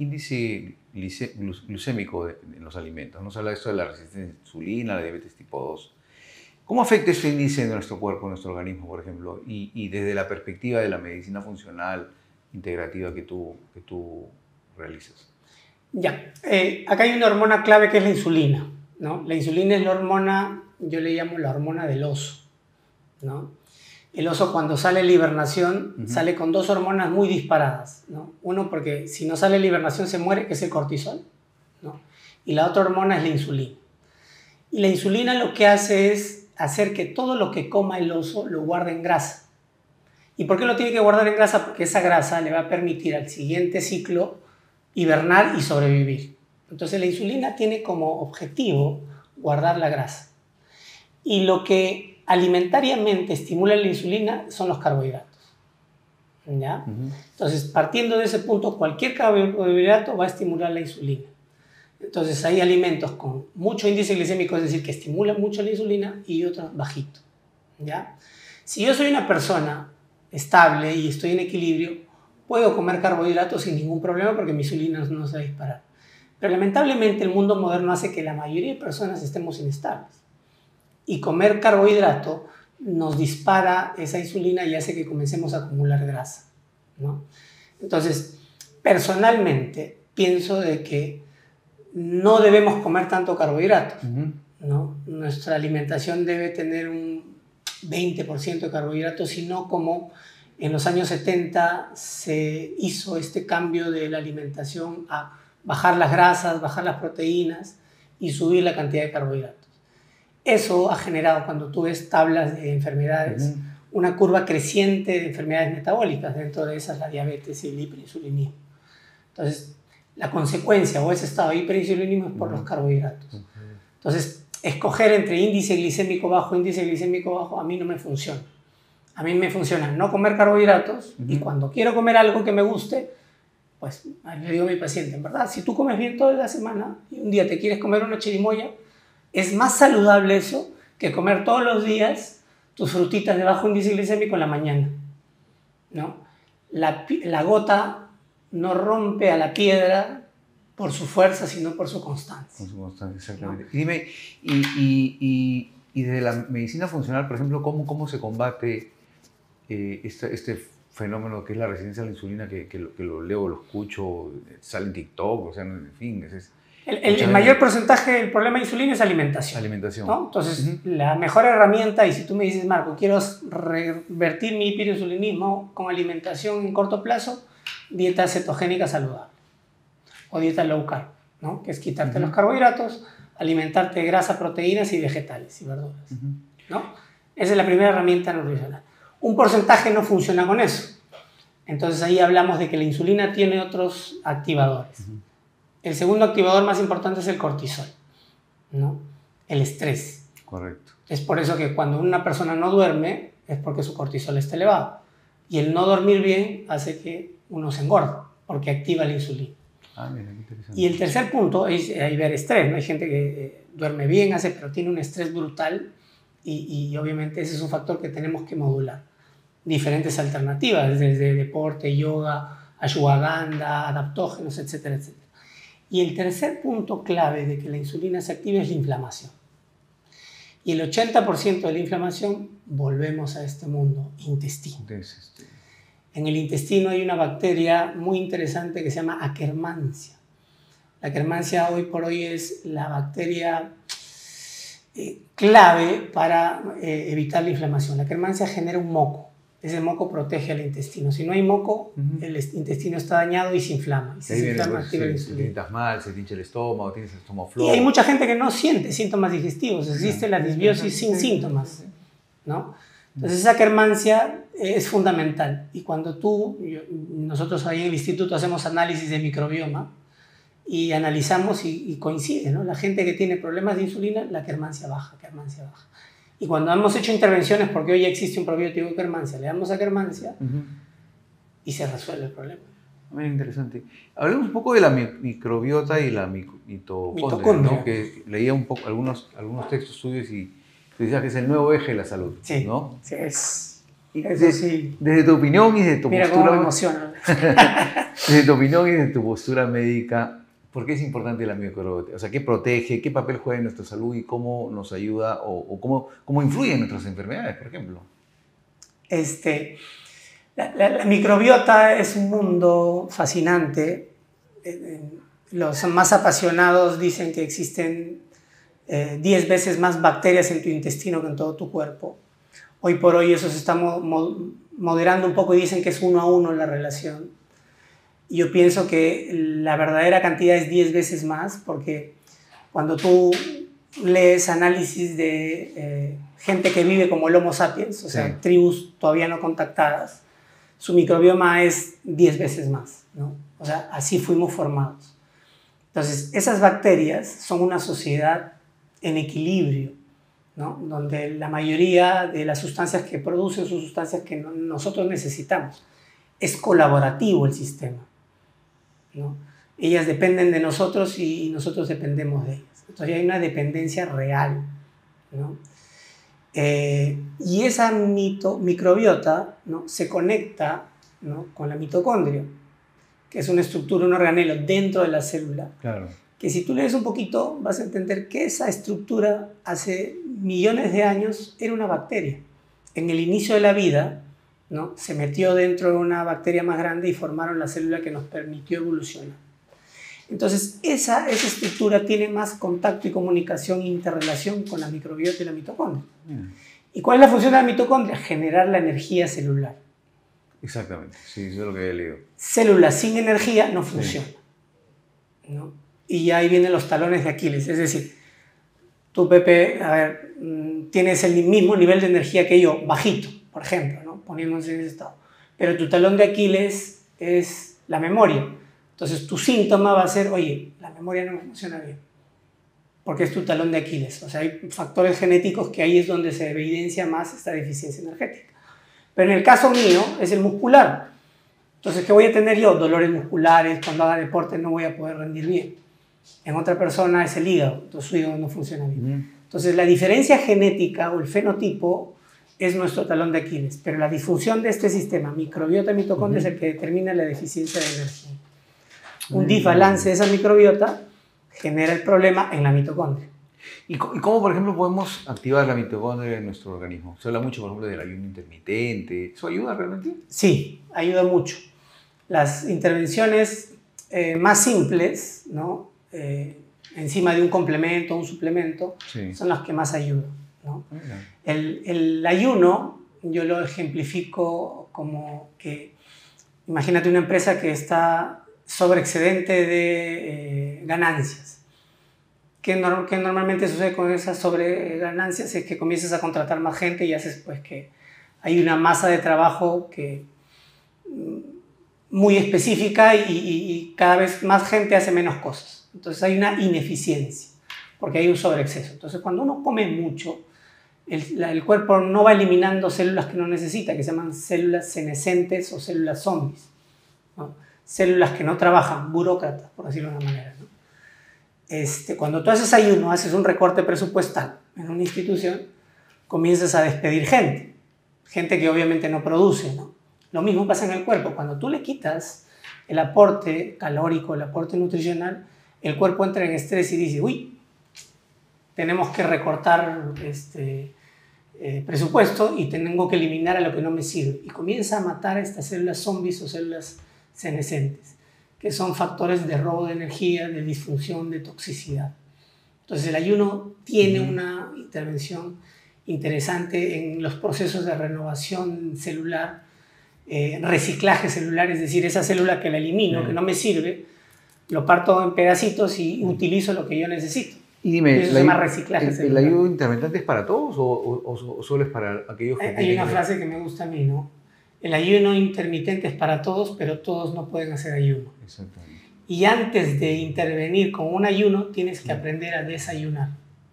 glucémico en los alimentos. No se habla de esto de la resistencia a la insulina, la diabetes tipo 2. ¿Cómo afecta este índice en nuestro cuerpo, en nuestro organismo, por ejemplo? Y desde la perspectiva de la medicina funcional, integrativa que tú realizas. Ya, acá hay una hormona clave que es la insulina, ¿no? La insulina es la hormona, yo le llamo la hormona del oso, ¿no? El oso cuando sale en hibernación sale con 2 hormonas muy disparadas, ¿no? Uno porque si no sale en hibernación se muere, que es el cortisol, ¿no? Y la otra hormona es la insulina. Y la insulina lo que hace es hacer que todo lo que coma el oso lo guarde en grasa. ¿Y por qué lo tiene que guardar en grasa? Porque esa grasa le va a permitir al siguiente ciclo hibernar y sobrevivir. Entonces la insulina tiene como objetivo guardar la grasa. Y lo que alimentariamente estimula la insulina son los carbohidratos. ¿Ya? Entonces, partiendo de ese punto, cualquier carbohidrato va a estimular la insulina. Entonces, hay alimentos con mucho índice glicémico, es decir, que estimulan mucho la insulina, y otros bajitos. ¿Ya? Si yo soy una persona estable y estoy en equilibrio, puedo comer carbohidratos sin ningún problema porque mi insulina no se va a disparar. Pero lamentablemente el mundo moderno hace que la mayoría de personas estemos inestables. Y comer carbohidrato nos dispara esa insulina y hace que comencemos a acumular grasa, ¿no? Entonces, personalmente, pienso de que no debemos comer tanto carbohidratos, ¿no? Nuestra alimentación debe tener un 20% de carbohidratos, sino como en los años 70 se hizo este cambio de la alimentación a bajar las grasas, bajar las proteínas y subir la cantidad de carbohidratos. Eso ha generado, cuando tú ves tablas de enfermedades, una curva creciente de enfermedades metabólicas, dentro de esas la diabetes y el hiperinsulinismo. Entonces, la consecuencia o ese estado de hiperinsulinismo es por los carbohidratos. Entonces, escoger entre índice glicémico bajo, a mí no me funciona. A mí me funciona no comer carbohidratos y cuando quiero comer algo que me guste, pues le digo a mi paciente, en verdad, si tú comes bien toda la semana y un día te quieres comer una chirimoya, es más saludable eso que comer todos los días tus frutitas de bajo índice glicémico en la mañana, ¿no? La gota no rompe a la piedra por su fuerza, sino por su constancia. Por su constancia, exactamente. ¿No? Y dime, y desde la medicina funcional, por ejemplo, ¿cómo se combate este fenómeno que es la resistencia a la insulina, que lo leo, lo escucho, sale en TikTok, o sea, en fin, el mayor porcentaje del problema de insulina es alimentación. Alimentación. ¿No? Entonces, la mejor herramienta, y si tú me dices, Marco, quiero revertir mi hiperinsulinismo con alimentación en corto plazo, dieta cetogénica saludable o dieta low carb, ¿no? Que es quitarte los carbohidratos, alimentarte de grasa, proteínas y vegetales y verduras, ¿no? Esa es la primera herramienta nutricional. Un porcentaje no funciona con eso. Entonces ahí hablamos de que la insulina tiene otros activadores. El segundo activador más importante es el cortisol, ¿no? El estrés. Correcto. Es por eso que cuando una persona no duerme es porque su cortisol está elevado. Y el no dormir bien hace que uno se engorde, porque activa la insulina. Ah, mira, qué interesante. Y el tercer punto es ver estrés, ¿no? Hay gente que duerme bien, pero tiene un estrés brutal y obviamente ese es un factor que tenemos que modular. Diferentes alternativas, desde deporte, yoga, ashwagandha, adaptógenos, etcétera, etcétera. Y el tercer punto clave de que la insulina se active es la inflamación. Y el 80% de la inflamación, volvemos a este mundo, intestino. En el intestino hay una bacteria muy interesante que se llama Akkermansia. La Akkermansia hoy por hoy es la bacteria clave para evitar la inflamación. La Akkermansia genera un moco. Ese moco protege al intestino. Si no hay moco, el intestino está dañado y se inflama. Y si se inflama, activa la insulina. Si te sientas mal, se te hincha el estómago, tienes el estómago flojo. Y hay mucha gente que no siente síntomas digestivos. Existe la disbiosis sin síntomas, ¿no? Entonces esa Akkermansia es fundamental. Y cuando nosotros ahí en el instituto hacemos análisis de microbioma y analizamos y coincide, ¿no? La gente que tiene problemas de insulina, la Akkermansia baja, Akkermansia baja. Y cuando hemos hecho intervenciones, porque hoy ya existe un probiótico de Akkermansia, le damos Akkermansia y se resuelve el problema. Muy interesante. Hablemos un poco de la microbiota y la mitocondria, ¿no? Que leía un poco algunos textos tuyos y tú decías que es el nuevo eje de la salud, sí, ¿no? Sí, es. Desde tu opinión y desde tu Mira postura... cómo me emociona. Desde tu opinión y desde tu postura médica, ¿por qué es importante la microbiota? O sea, ¿qué protege? ¿Qué papel juega en nuestra salud? ¿Y cómo nos ayuda? ¿O cómo influye en nuestras enfermedades, por ejemplo? La microbiota es un mundo fascinante. Los más apasionados dicen que existen 10 veces más bacterias en tu intestino que en todo tu cuerpo. Hoy por hoy eso se está moderando un poco y dicen que es 1 a 1 la relación. Yo pienso que la verdadera cantidad es 10 veces más, porque cuando tú lees análisis de gente que vive como el Homo sapiens, o sea, tribus todavía no contactadas, su microbioma es 10 veces más, ¿no? O sea, así fuimos formados. Entonces, esas bacterias son una sociedad en equilibrio, ¿no? Donde la mayoría de las sustancias que producen son sustancias que nosotros necesitamos. Es colaborativo el sistema, ¿no? Ellas dependen de nosotros y nosotros dependemos de ellas. Entonces hay una dependencia real, ¿no? Y esa microbiota, ¿no? Se conecta, ¿no? Con la mitocondria, que es una estructura, un organelo dentro de la célula. Claro. Que si tú lees un poquito vas a entender que esa estructura hace millones de años era una bacteria. En el inicio de la vida, ¿no? Se metió dentro de una bacteria más grande y formaron la célula que nos permitió evolucionar. Entonces, esa estructura tiene más contacto y comunicación e interrelación con la microbiota y la mitocondria. ¿Y cuál es la función de la mitocondria? Generar la energía celular. Exactamente, sí, eso es lo que había leído. Células sin energía no funcionan, ¿no? Y ahí vienen los talones de Aquiles. Es decir, tú, Pepe, a ver, tienes el mismo nivel de energía que yo, bajito, por ejemplo, ¿no? Poniéndonos en ese estado. Pero tu talón de Aquiles es la memoria. Entonces, tu síntoma va a ser, oye, la memoria no me funciona bien, porque es tu talón de Aquiles. O sea, hay factores genéticos que ahí es donde se evidencia más esta deficiencia energética. Pero en el caso mío es el muscular. Entonces, ¿qué voy a tener yo? Dolores musculares, cuando haga deporte no voy a poder rendir bien. En otra persona es el hígado, entonces su hígado no funciona bien. Entonces, la diferencia genética o el fenotipo es nuestro talón de Aquiles, pero la disfunción de este sistema, microbiota y mitocondria, es el que determina la deficiencia de energía. Un desbalance de esa microbiota genera el problema en la mitocondria. ¿Y cómo, por ejemplo, podemos activar la mitocondria en nuestro organismo? Se habla mucho, por ejemplo, del ayuno intermitente. ¿Eso ayuda realmente? Sí, ayuda mucho. Las intervenciones más simples, ¿no? Encima de un complemento, un suplemento, sí, son las que más ayudan, ¿no? El ayuno, yo lo ejemplifico como que, imagínate una empresa que está sobre excedente de ganancias. ¿Qué normalmente sucede con esas sobre ganancias? Es que comienzas a contratar más gente y haces pues que hay una masa de trabajo que muy específica y cada vez más gente hace menos cosas. Entonces hay una ineficiencia porque hay un sobreexceso. Entonces cuando uno come mucho, el cuerpo no va eliminando células que no necesita, que se llaman células senescentes o células zombies, ¿no? Células que no trabajan, burócratas, por decirlo de una manera, ¿no? Cuando tú haces ayuno, haces un recorte presupuestal en una institución, comienzas a despedir gente que obviamente no produce, ¿no? Lo mismo pasa en el cuerpo. Cuando tú le quitas el aporte calórico, el aporte nutricional, el cuerpo entra en estrés y dice, uy, tenemos que recortar presupuesto y tengo que eliminar a lo que no me sirve. Y comienza a matar a estas células zombies o células senescentes, que son factores de robo de energía, de disfunción, de toxicidad. Entonces el ayuno tiene una intervención interesante en los procesos de renovación celular, reciclaje celular, es decir, esa célula que la elimino, que no me sirve, lo parto en pedacitos y utilizo lo que yo necesito. Y dime, eso se llama reciclaje celular. ¿El ayuno intermitente es para todos o solo es para aquellos que Hay una frase que me gusta a mí, ¿no? El ayuno intermitente es para todos, pero todos no pueden hacer ayuno. Exactamente. Y antes de intervenir con un ayuno, tienes que aprender a desayunar,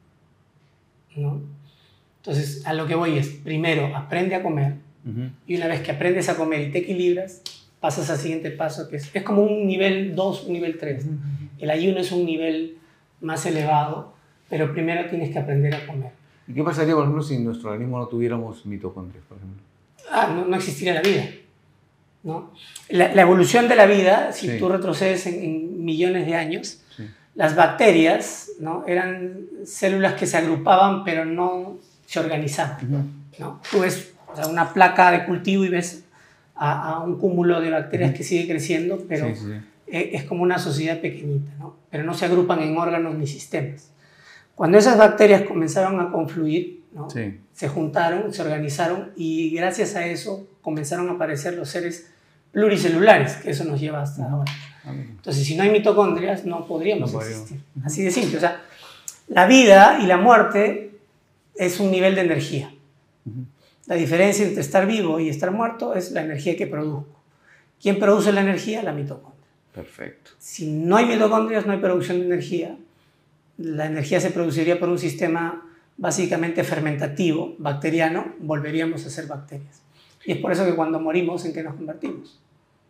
¿no? Entonces, a lo que voy es, primero, aprende a comer. Y una vez que aprendes a comer y te equilibras, pasas al siguiente paso, que es como un nivel 2, un nivel 3. El ayuno es un nivel más elevado, pero primero tienes que aprender a comer. ¿Y qué pasaría, por ejemplo, si en nuestro organismo no tuviéramos mitocondrias, por ejemplo? No existiría la vida, ¿no? La evolución de la vida, si sí, tú retrocedes en millones de años, sí, las bacterias, ¿no? Eran células que se agrupaban pero no se organizaban, ¿no? Tú ves, o sea, una placa de cultivo y ves a un cúmulo de bacterias que sigue creciendo, pero sí, es como una sociedad pequeñita, ¿no? Pero no se agrupan en órganos ni sistemas. Cuando esas bacterias comenzaron a confluir, ¿no? Sí, se juntaron, se organizaron y gracias a eso comenzaron a aparecer los seres pluricelulares, que eso nos lleva hasta ahora. Entonces, si no hay mitocondrias, no podríamos existir. Así de simple. O sea, la vida y la muerte es un nivel de energía. La diferencia entre estar vivo y estar muerto es la energía que produzco. ¿Quién produce la energía? La mitocondria. Perfecto. Si no hay mitocondrias, no hay producción de energía. La energía se produciría por un sistema básicamente fermentativo, bacteriano, volveríamos a ser bacterias. Y es por eso que cuando morimos, ¿en qué nos convertimos?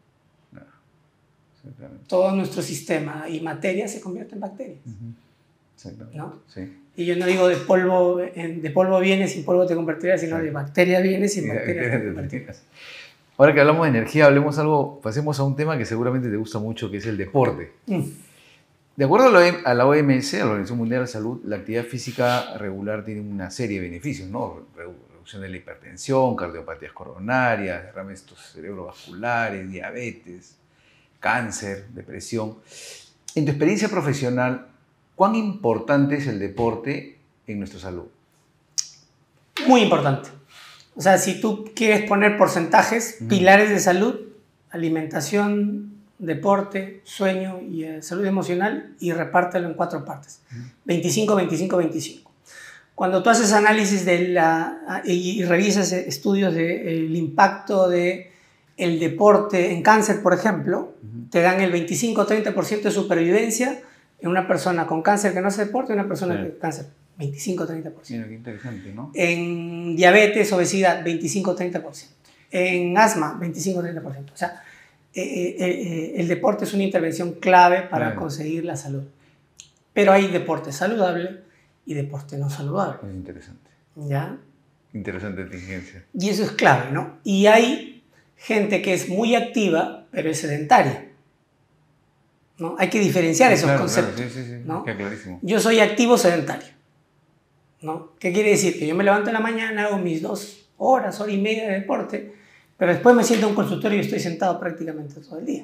Todo nuestro sistema y materia se convierte en bacterias. ¿No? Sí. Y yo no digo de polvo vienes, sin polvo te convertirás, sino de bacteria vienes, sin bacterias te convertirás. Ahora que hablamos de energía, pasemos a un tema que seguramente te gusta mucho, que es el deporte. De acuerdo a la OMS, a la Organización Mundial de la Salud, la actividad física regular tiene una serie de beneficios, ¿no? Reducción de la hipertensión, cardiopatías coronarias, derrames cerebrovasculares, diabetes, cáncer, depresión. En tu experiencia profesional, ¿cuán importante es el deporte en nuestra salud? Muy importante. O sea, si tú quieres poner porcentajes, pilares de salud, alimentación, deporte, sueño y salud emocional, y repártelo en 4 partes. 25, 25, 25. Cuando tú haces análisis y revisas estudios del impacto del deporte en cáncer, por ejemplo, te dan el 25-30% de supervivencia en una persona con cáncer que no hace deporte y una persona con cáncer. 25-30%. Mira, qué interesante, ¿no? En diabetes, obesidad, 25-30%. En asma, 25-30%. O sea, el deporte es una intervención clave para conseguir la salud. Pero hay deporte saludable y deporte no saludable. Es interesante. ¿Ya? Interesante inteligencia. Y eso es clave, ¿no? Y hay gente que es muy activa, pero es sedentaria, ¿no? Hay que diferenciar esos conceptos. Claro, sí, ¿no? Queda clarísimo. Yo soy activo sedentario, ¿no? ¿Qué quiere decir? Que yo me levanto en la mañana, hago mis 2 horas, hora y media de deporte, pero después me siento en un consultorio y estoy sentado prácticamente todo el día.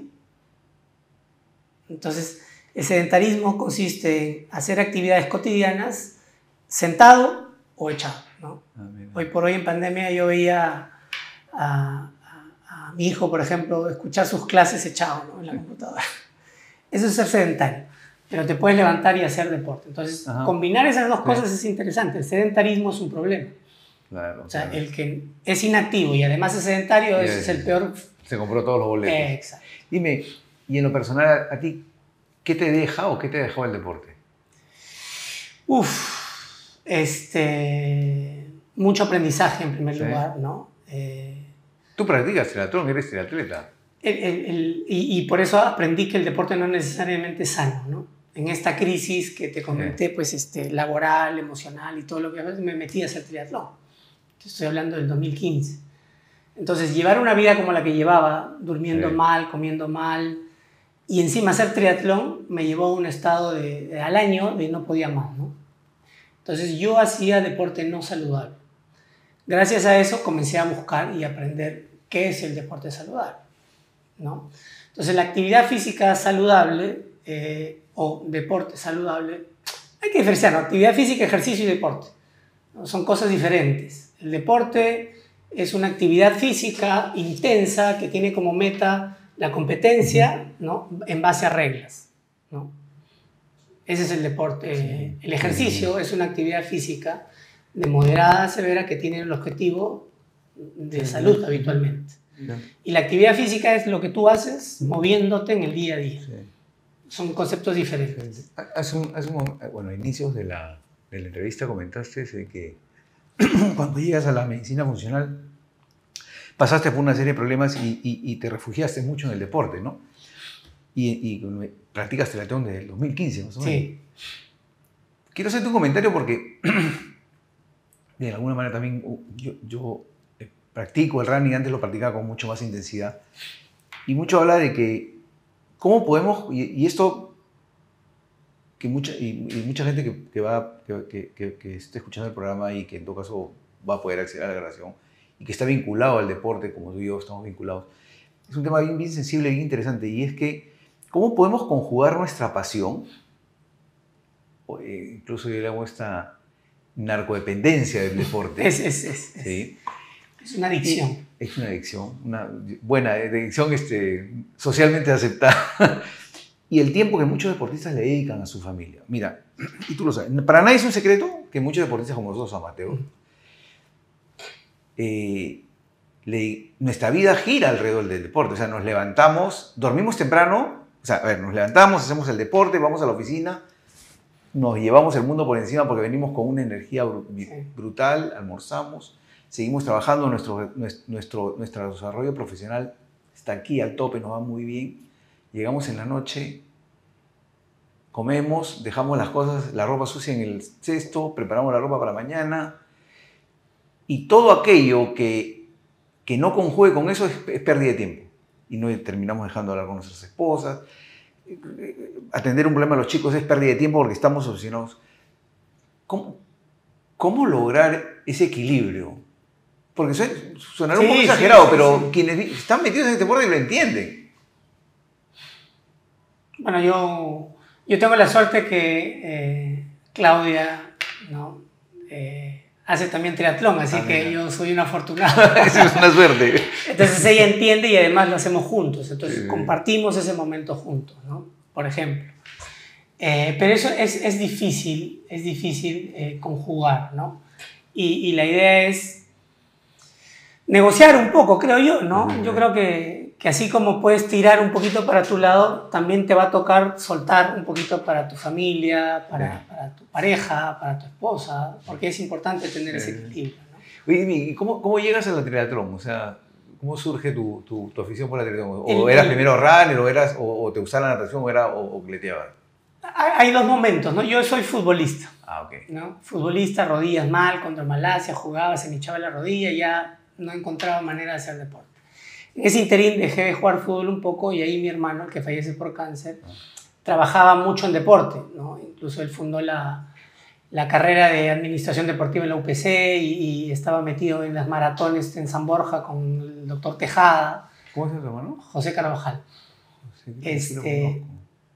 Entonces, el sedentarismo consiste en hacer actividades cotidianas sentado o echado, ¿no? Hoy por hoy en pandemia yo veía a mi hijo, por ejemplo, escuchar sus clases echado, ¿no? En la computadora. Eso es ser sedentario, pero te puedes levantar y hacer deporte. Entonces, combinar esas 2 cosas es interesante. El sedentarismo es un problema. Claro, o sea, el que es inactivo y además es sedentario, ese es el peor. Se compró todos los boletos. Exacto. Dime, y en lo personal, ¿a ti qué te deja o qué te dejó el deporte? Mucho aprendizaje en primer lugar, ¿no? Tú practicas triatlón, eres triatleta. Y por eso aprendí que el deporte no es necesariamente sano, ¿no? En esta crisis que te comenté, pues laboral, emocional y todo lo que me metí a hacer triatlón. Estoy hablando del 2015. Entonces, llevar una vida como la que llevaba, durmiendo mal, comiendo mal, y encima hacer triatlón, me llevó a un estado al año de no podía más, ¿no? Entonces, yo hacía deporte no saludable. Gracias a eso, comencé a buscar y aprender qué es el deporte saludable, ¿no? Entonces, la actividad física saludable o deporte saludable, hay que diferenciar, ¿no? Actividad física, ejercicio y deporte, ¿no? Son cosas diferentes. El deporte es una actividad física intensa que tiene como meta la competencia, ¿no? En base a reglas, ¿no? Ese es el deporte. El ejercicio es una actividad física de moderada a severa que tiene el objetivo de salud habitualmente. Y la actividad física es lo que tú haces moviéndote en el día a día. Son conceptos diferentes. Bueno, a inicios de la entrevista comentaste que cuando llegas a la medicina funcional pasaste por una serie de problemas y te refugiaste mucho en el deporte, ¿no? Y practicas triatlón desde el 2015, más o menos. Sí. Quiero hacerte un comentario porque de alguna manera también yo practico el running, antes lo practicaba con mucho más intensidad, y mucho habla de que cómo podemos, y esto que mucha gente que esté escuchando el programa y que en todo caso va a poder acceder a la grabación y que está vinculado al deporte, como tú y yo estamos vinculados, es un tema bien sensible y bien interesante, y es que cómo podemos conjugar nuestra pasión, incluso yo le hago esta narcodependencia del deporte. ¿Sí? Es una adicción. Es una adicción, una buena adicción socialmente aceptada. Y el tiempo que muchos deportistas le dedican a su familia. Mira, y tú lo sabes, para nadie es un secreto que muchos deportistas como nosotros, amateurs, nuestra vida gira alrededor del deporte. O sea, nos levantamos, dormimos temprano, o sea, a ver, nos levantamos, hacemos el deporte, vamos a la oficina, nos llevamos el mundo por encima porque venimos con una energía Sí. brutal, almorzamos, seguimos trabajando, nuestro desarrollo profesional está aquí al tope, nos va muy bien. Llegamos en la noche, comemos, dejamos las cosas, la ropa sucia en el cesto, preparamos la ropa para mañana y todo aquello que no conjugue con eso es pérdida de tiempo. Y no terminamos dejando de hablar con nuestras esposas. Atender un problema a los chicos es pérdida de tiempo porque estamos obsesionados. ¿Cómo lograr ese equilibrio? Porque sonará un poco exagerado, pero quienes están metidos en este deporte lo entienden. Bueno, yo tengo la suerte que Claudia, ¿no? Hace también triatlón, así que yo soy un afortunado. Eso es una suerte. Entonces ella entiende y además lo hacemos juntos, entonces compartimos ese momento juntos, ¿no? Por ejemplo. Pero eso es difícil conjugar, ¿no? Y la idea es negociar un poco, creo yo, ¿no? Yo creo que así como puedes tirar un poquito para tu lado, también te va a tocar soltar un poquito para tu familia, para tu pareja, para tu esposa, porque es importante tener ese equilibrio, ¿no? Oye, ¿y cómo llegas al triatlón? O sea, ¿cómo surge tu afición por la triatlón? ¿O eras primero runner, o te gustaba la natación, o cleteabas? Hay dos momentos, ¿no? Yo soy futbolista. Ah, ok. ¿No? Futbolista, rodillas mal, contra Malasia, jugaba, se me hinchaba la rodilla, ya no encontraba manera de hacer deporte. En ese interín dejé de jugar fútbol un poco y ahí mi hermano, el que fallece por cáncer, trabajaba mucho en deporte, ¿no? Incluso él fundó la carrera de administración deportiva en la UPC y estaba metido en las maratones en San Borja con el doctor Tejada. ¿Cómo se llama tu hermano? José Carvajal. Sí, lo conozco.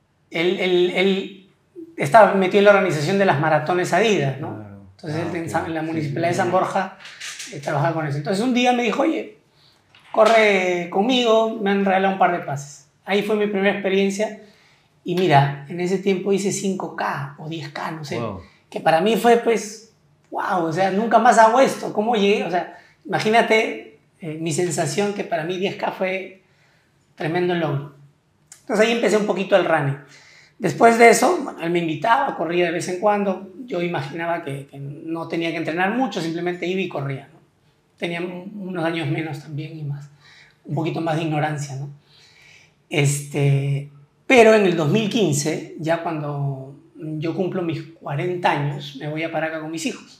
Él estaba metido en la organización de las maratones Adidas, ¿no? Claro. Entonces él en la municipalidad de San Borja trabajaba con eso. Entonces un día me dijo, oye, corre conmigo, me han regalado un par de pases. Ahí fue mi primera experiencia y mira, en ese tiempo hice 5K o 10K, no sé, wow. Que para mí fue pues, wow, o sea, nunca más hago esto, ¿cómo llegué? O sea, imagínate mi sensación que para mí 10K fue tremendo logro. Entonces ahí empecé un poquito el running. Después de eso, bueno, él me invitaba, corría de vez en cuando, yo imaginaba que no tenía que entrenar mucho, simplemente iba y corría, ¿no? Tenía unos años menos también y más, un poquito más de ignorancia, ¿no? Pero en el 2015, ya cuando yo cumplo mis 40 años, me voy a Paracas con mis hijos.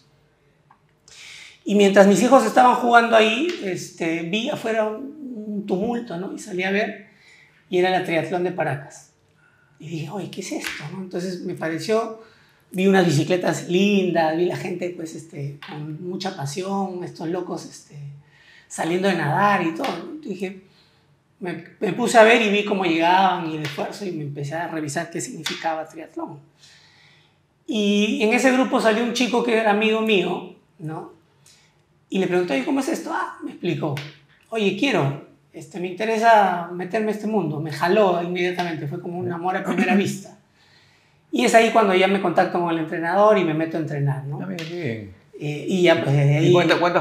Y mientras mis hijos estaban jugando ahí, vi afuera un tumulto, ¿no? Y salí a ver, y era la triatlón de Paracas. Y dije, oye, ¿qué es esto? ¿No? Entonces me pareció... Vi unas bicicletas lindas, vi la gente pues, con mucha pasión, estos locos saliendo de nadar y todo. Dije, me puse a ver y vi cómo llegaban y el esfuerzo y me empecé a revisar qué significaba triatlón. Y en ese grupo salió un chico que era amigo mío, ¿no? Y le pregunté, ¿cómo es esto? Ah, me explicó. Oye, me interesa meterme a este mundo. Me jaló inmediatamente, fue como un amor a primera vista. Y es ahí cuando ya me contacto con el entrenador y me meto a entrenar, ¿no? Ah, bien. Y ya pues desde ahí... ¿Y cuántas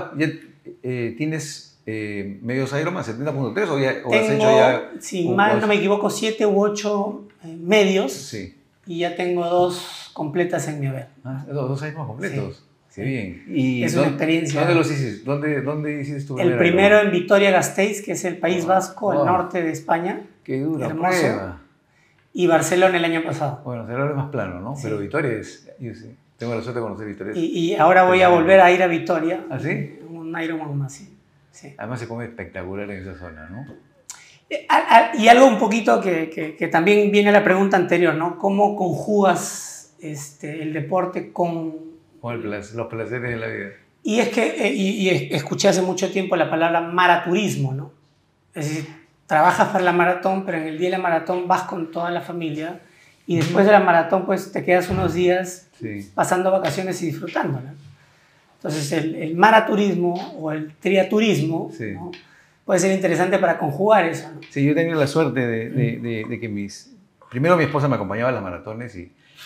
tienes medios Ironman 70.3 o tengo, has hecho ya...? Si mal no me equivoco, 7 u 8 medios. Sí. Y ya tengo 2 completas en mi haber. Ah, 2 Ironman completos. Sí. Qué bien. ¿Y es una experiencia? ¿Dónde los hiciste? ¿Dónde hiciste tu El primero en Vitoria-Gasteiz, que es el País Vasco, al norte de España. Qué dura hermoso. Prueba. Y Barcelona el año pasado. Bueno, Barcelona es más plano, ¿no? Sí. Pero Vitoria es... Yo sí. Tengo la suerte de conocer Vitoria. Y ahora voy a volver a ir a Vitoria. ¿Ah, sí? Un Ironman más, sí. Además se come espectacular en esa zona, ¿no? Y algo un poquito que también viene a la pregunta anterior, ¿no? ¿Cómo conjugas el deporte con los placeres de la vida? Y es que y escuché hace mucho tiempo la palabra maraturismo, ¿no? Es decir, trabajas para la maratón, pero en el día de la maratón vas con toda la familia y después de la maratón pues te quedas unos días pasando vacaciones y disfrutando, ¿no? Entonces el maraturismo o el triaturismo, ¿no? Puede ser interesante para conjugar eso, ¿no? Sí, yo he tenido la suerte de que primero mi esposa me acompañaba a las maratones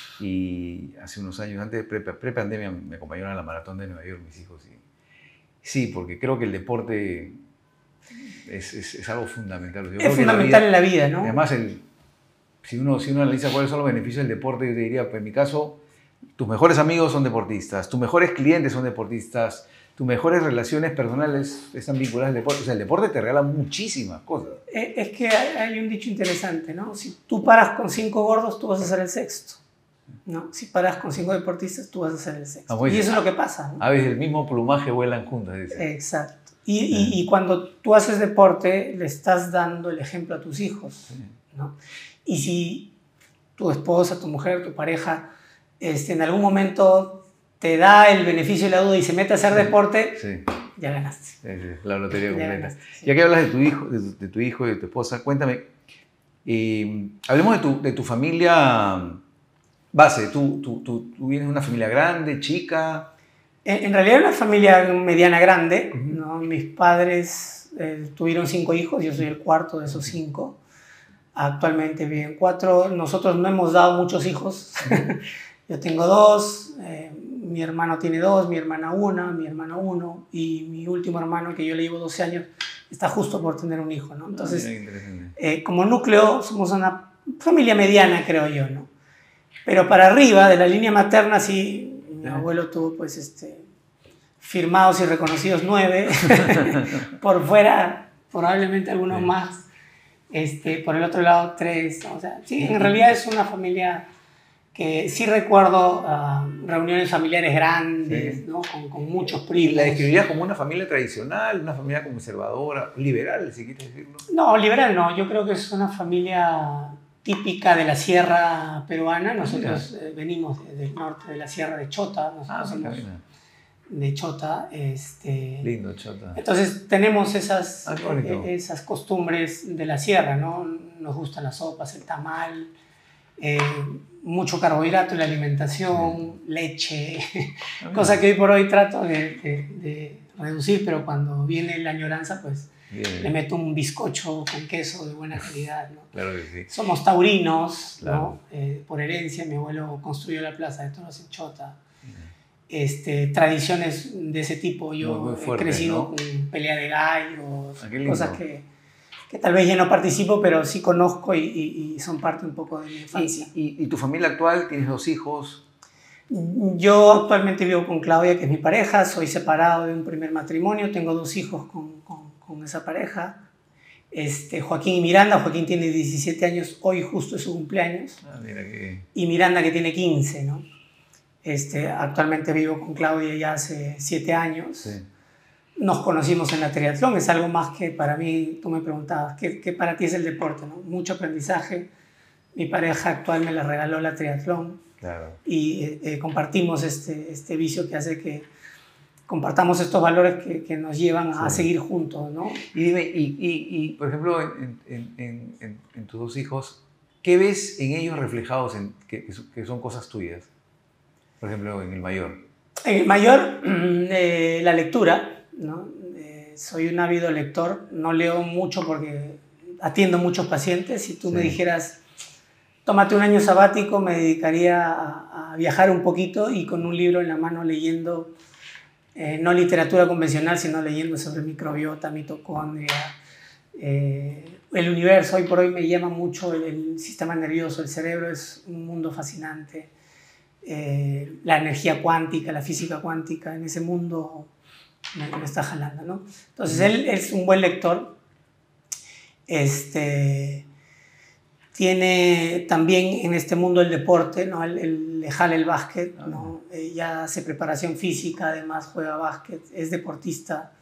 y hace unos años, antes de pre-pandemia, me acompañaron a la maratón de Nueva York mis hijos. Sí, porque creo que el deporte es algo fundamental. Es fundamental en la vida, ¿no? Además, si uno analiza cuáles son los beneficios del deporte, yo te diría, pues en mi caso, tus mejores amigos son deportistas, tus mejores clientes son deportistas, tus mejores relaciones personales están vinculadas al deporte. O sea, el deporte te regala muchísimas cosas. Es que hay un dicho interesante, ¿no? Si tú paras con 5 gordos, tú vas a ser el sexto, ¿no? Si paras con 5 deportistas, tú vas a ser el sexto. Y eso es lo que pasa, ¿no? Aves del mismo plumaje vuelan juntas, dice. Exacto. Y cuando tú haces deporte, le estás dando el ejemplo a tus hijos, ¿no? Y si tu esposa, tu mujer, tu pareja, en algún momento te da el beneficio de la duda y se mete a hacer deporte, ya ganaste. La lotería completa. Ganaste, sí. Ya que hablas de tu hijo y de tu esposa, cuéntame, hablemos de tu familia base. ¿Tú vienes de una familia grande, chica? En realidad una familia mediana grande, ¿no? Mis padres tuvieron 5 hijos, yo soy el cuarto de esos 5. Actualmente viven 4. Nosotros no hemos dado muchos hijos. Yo tengo 2, mi hermano tiene 2, mi hermana 1, mi hermano 1 y mi último hermano, que yo le llevo 12 años, está justo por tener un hijo, ¿no? Entonces, como núcleo somos una familia mediana, creo yo, ¿no? Pero para arriba, de la línea materna, sí, mi abuelo tuvo, pues, firmados y reconocidos 9, por fuera probablemente algunos más, por el otro lado 3, o sea, sí, en realidad es una familia que sí recuerdo reuniones familiares grandes, ¿no? Con muchos primos. ¿La describirías como una familia tradicional, una familia conservadora, liberal, si quieres decirlo? No, liberal no, yo creo que es una familia típica de la sierra peruana. Nosotros venimos del norte de la sierra de Chota, nosotros somos de Chota. Lindo Chota. Entonces tenemos esas costumbres de la sierra, ¿no? Nos gustan las sopas, el tamal, mucho carbohidrato en la alimentación, leche, cosa que hoy por hoy trato de reducir, pero cuando viene la añoranza, pues le meto un bizcocho con queso de buena calidad, ¿no? Claro que sí. Somos taurinos, claro, ¿no? Por herencia, mi abuelo construyó la plaza de toros en Chota. Tradiciones de ese tipo, yo muy fuerte, he crecido, ¿no? con pelea de gallos, cosas que tal vez ya no participo, pero sí conozco y son parte un poco de mi infancia. ¿Y tu familia actual? ¿Tienes 2 hijos? Yo actualmente vivo con Claudia, que es mi pareja, soy separado de un primer matrimonio, tengo 2 hijos con esa pareja, Joaquín y Miranda. Joaquín tiene 17 años, hoy justo es su cumpleaños, Mira que... y Miranda, que tiene 15, ¿no? Actualmente vivo con Claudia ya hace 7 años. Sí. Nos conocimos en la triatlón, es algo más que para mí. Tú me preguntabas, ¿qué para ti es el deporte, ¿no? Mucho aprendizaje. Mi pareja actual me la regaló la triatlón. Claro. Y compartimos este vicio que hace que compartamos estos valores que nos llevan a seguir juntos, ¿no? Y dime, por ejemplo, en tus 2 hijos, ¿qué ves en ellos reflejados que son cosas tuyas? Por ejemplo, en el mayor. En el mayor, la lectura, ¿no? Soy un ávido lector, no leo mucho porque atiendo muchos pacientes. Si tú me dijeras, tómate un año sabático, me dedicaría a viajar un poquito y con un libro en la mano leyendo, no literatura convencional, sino leyendo sobre microbiota, mitocondria, el universo. Hoy por hoy me llama mucho el sistema nervioso, el cerebro es un mundo fascinante. La energía cuántica, la física cuántica, en ese mundo me está jalando, ¿no? Entonces él es un buen lector. Tiene también en este mundo el deporte, ¿no? Él le jala el básquet, ¿no? Ya hace preparación física, además juega básquet, es deportista,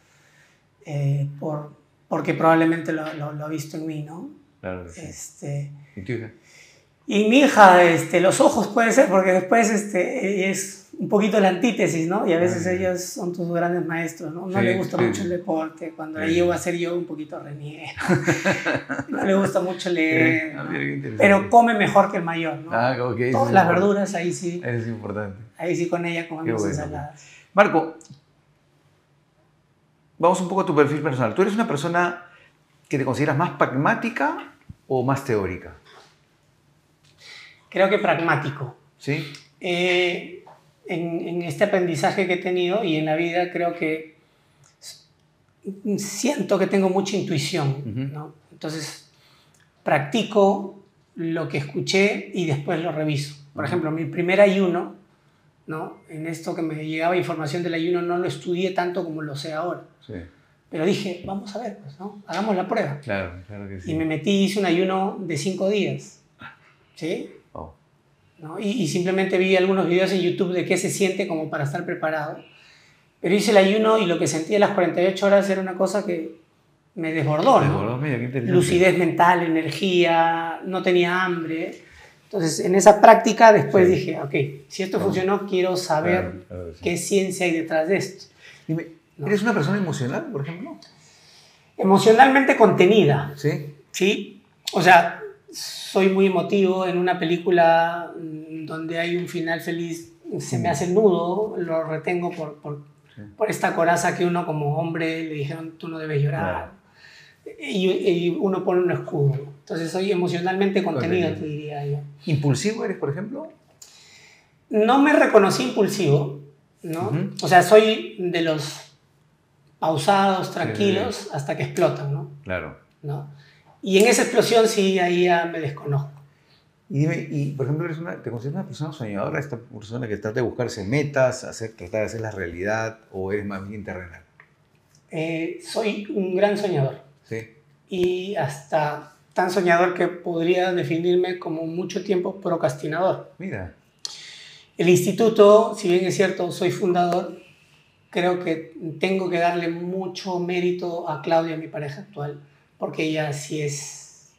porque probablemente lo ha visto en mí, ¿no? Claro que sí. ¿Y tu hija? Y mi hija, los ojos puede ser, porque después es un poquito la antítesis, ¿no? Y a veces ellos son tus grandes maestros, ¿no? No le gusta mucho el deporte. Cuando la llevo a hacer yo, un poquito reniega. No le gusta mucho leer, ¿no? Pero come mejor que el mayor, ¿no? Okay. Todas las verduras, ahí sí. Eso es importante. Ahí sí con ella comemos ensaladas. Marco, vamos un poco a tu perfil personal. ¿Tú eres una persona que te consideras más pragmática o más teórica? Creo que pragmático. ¿Sí? En este aprendizaje que he tenido y en la vida, creo que siento que tengo mucha intuición, ¿no? Entonces, practico lo que escuché y después lo reviso. Por ejemplo, mi primer ayuno ¿no? En esto que me llegaba información del ayuno no lo estudié tanto como lo sé ahora. Sí. Pero dije, vamos a ver, pues, ¿no? Hagamos la prueba. Claro, claro que sí. Y me metí, hice un ayuno de 5 días. ¿Sí? Oh. ¿No? Y simplemente vi algunos videos en YouTube de qué se siente como para estar preparado. Pero hice el ayuno y lo que sentí en las 48 horas era una cosa que me desbordó, ¿no? Mira, qué interesante. Lucidez mental, energía, no tenía hambre. Entonces, en esa práctica después dije, ok, si esto funcionó, quiero saber sí. qué ciencia hay detrás de esto. Dime, ¿no? ¿Eres una persona emocional, por ejemplo? Emocionalmente contenida. Sí. Sí. O sea, soy muy emotivo. En una película donde hay un final feliz, se me hace el nudo, lo retengo por esta coraza que uno como hombre le dijeron, tú no debes llorar. Claro. Y uno pone un escudo. Entonces soy emocionalmente contenido, te diría yo. ¿Impulsivo eres, por ejemplo? No me reconocí impulsivo, ¿no? O sea, soy de los pausados, tranquilos, hasta que explotan, ¿no? Claro. ¿No? Y en esa explosión sí, ahí ya me desconozco. Y dime, por ejemplo, ¿te consideras una persona soñadora, esta persona que trata de buscarse metas, tratar de hacer la realidad, o eres más bien terrenal? Soy un gran soñador. Sí. Y hasta tan soñador que podría definirme como mucho tiempo procrastinador. Mira. El instituto, si bien es cierto, soy fundador, creo que tengo que darle mucho mérito a Claudia, mi pareja actual, porque ella sí es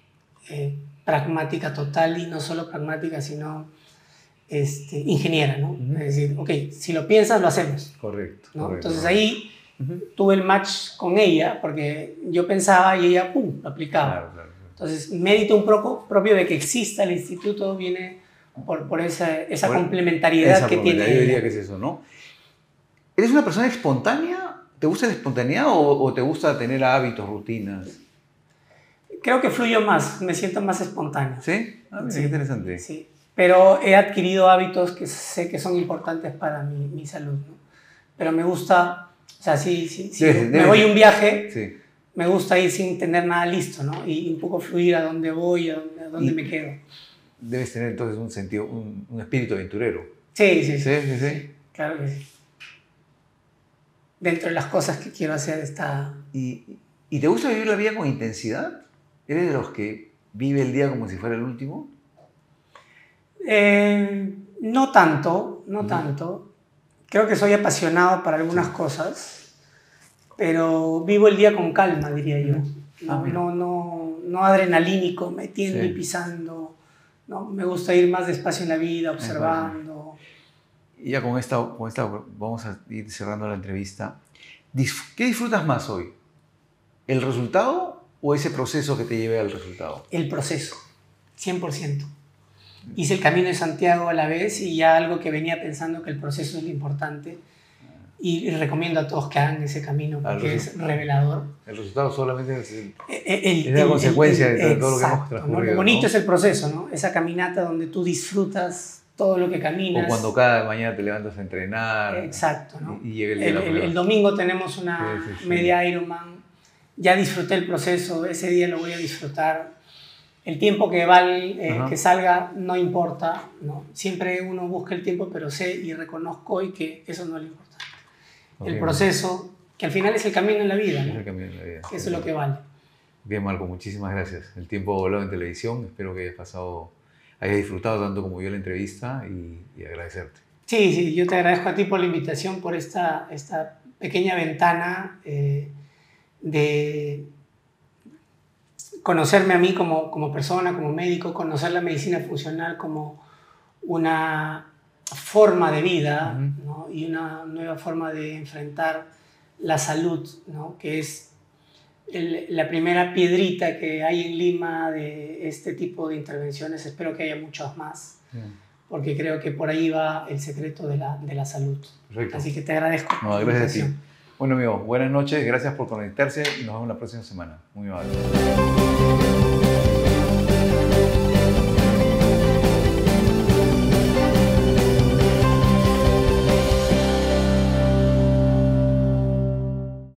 pragmática total, y no solo pragmática, sino ingeniera, ¿no? Es decir, ok, si lo piensas, lo hacemos. Correcto. ¿no? Correcto. Entonces ahí tuve el match con ella, porque yo pensaba y ella, ¡pum!, lo aplicaba. Claro. Entonces, mérito un poco propio de que exista el instituto viene por esa complementariedad que tiene. Yo diría que es eso, ¿no? ¿Eres una persona espontánea? ¿Te gusta la espontaneidad o te gusta tener hábitos, rutinas? Creo que fluyo más, me siento más espontáneo. ¿Sí? Ah, mira, qué interesante. Sí, pero he adquirido hábitos que sé que son importantes para mi salud, ¿no? Pero me gusta, o sea, si me voy a un viaje, me gusta ir sin tener nada listo, ¿no? Y un poco fluir a dónde voy, a dónde me quedo. Debes tener entonces un espíritu aventurero. Sí. Sí. Claro que sí. Dentro de las cosas que quiero hacer está... ¿Y te gusta vivir la vida con intensidad? ¿Eres de los que vive el día como si fuera el último? No tanto. Creo que soy apasionado para algunas cosas, pero vivo el día con calma, diría yo. No adrenalínico, metiendo y pisando. ¿no? Me gusta ir más despacio en la vida, observando. Y ya con esta vamos a ir cerrando la entrevista. ¿Qué disfrutas más hoy? ¿El resultado o ese proceso que te lleve al resultado? El proceso, 100%. Hice el Camino de Santiago a la vez y ya algo que venía pensando que el proceso es lo importante. Y recomiendo a todos que hagan ese camino porque es revelador. El resultado solamente es la consecuencia de todo lo que hemos transcurrido. Lo bonito es el proceso, ¿no? Esa caminata donde tú disfrutas todo lo que caminas. O cuando cada mañana te levantas a entrenar. Exacto, ¿no? Y llega el día de la prueba. El domingo tenemos una media Ironman. Ya disfruté el proceso, ese día lo voy a disfrutar. El tiempo que que salga no importa, ¿no? Siempre uno busca el tiempo, pero sé y reconozco hoy que eso no es lo importante. El proceso, que al final es el camino en la vida, ¿no? Es el camino en la vida. Eso es lo que vale. Bien, Marco, muchísimas gracias. El tiempo voló en televisión. Espero que hayas disfrutado tanto como yo la entrevista y agradecerte. Sí, yo te agradezco a ti por la invitación, por esta pequeña ventana de conocerme a mí como persona, como médico, conocer la medicina funcional como una forma de vida, ¿no? Y una nueva forma de enfrentar la salud, ¿no? Que es la primera piedrita que hay en Lima de este tipo de intervenciones. Espero que haya muchos más, porque creo que por ahí va el secreto de la salud. Perfecto. Así que te agradezco. Gracias a ti. Bueno, amigos, buenas noches, gracias por conectarse y nos vemos la próxima semana. Muy amable.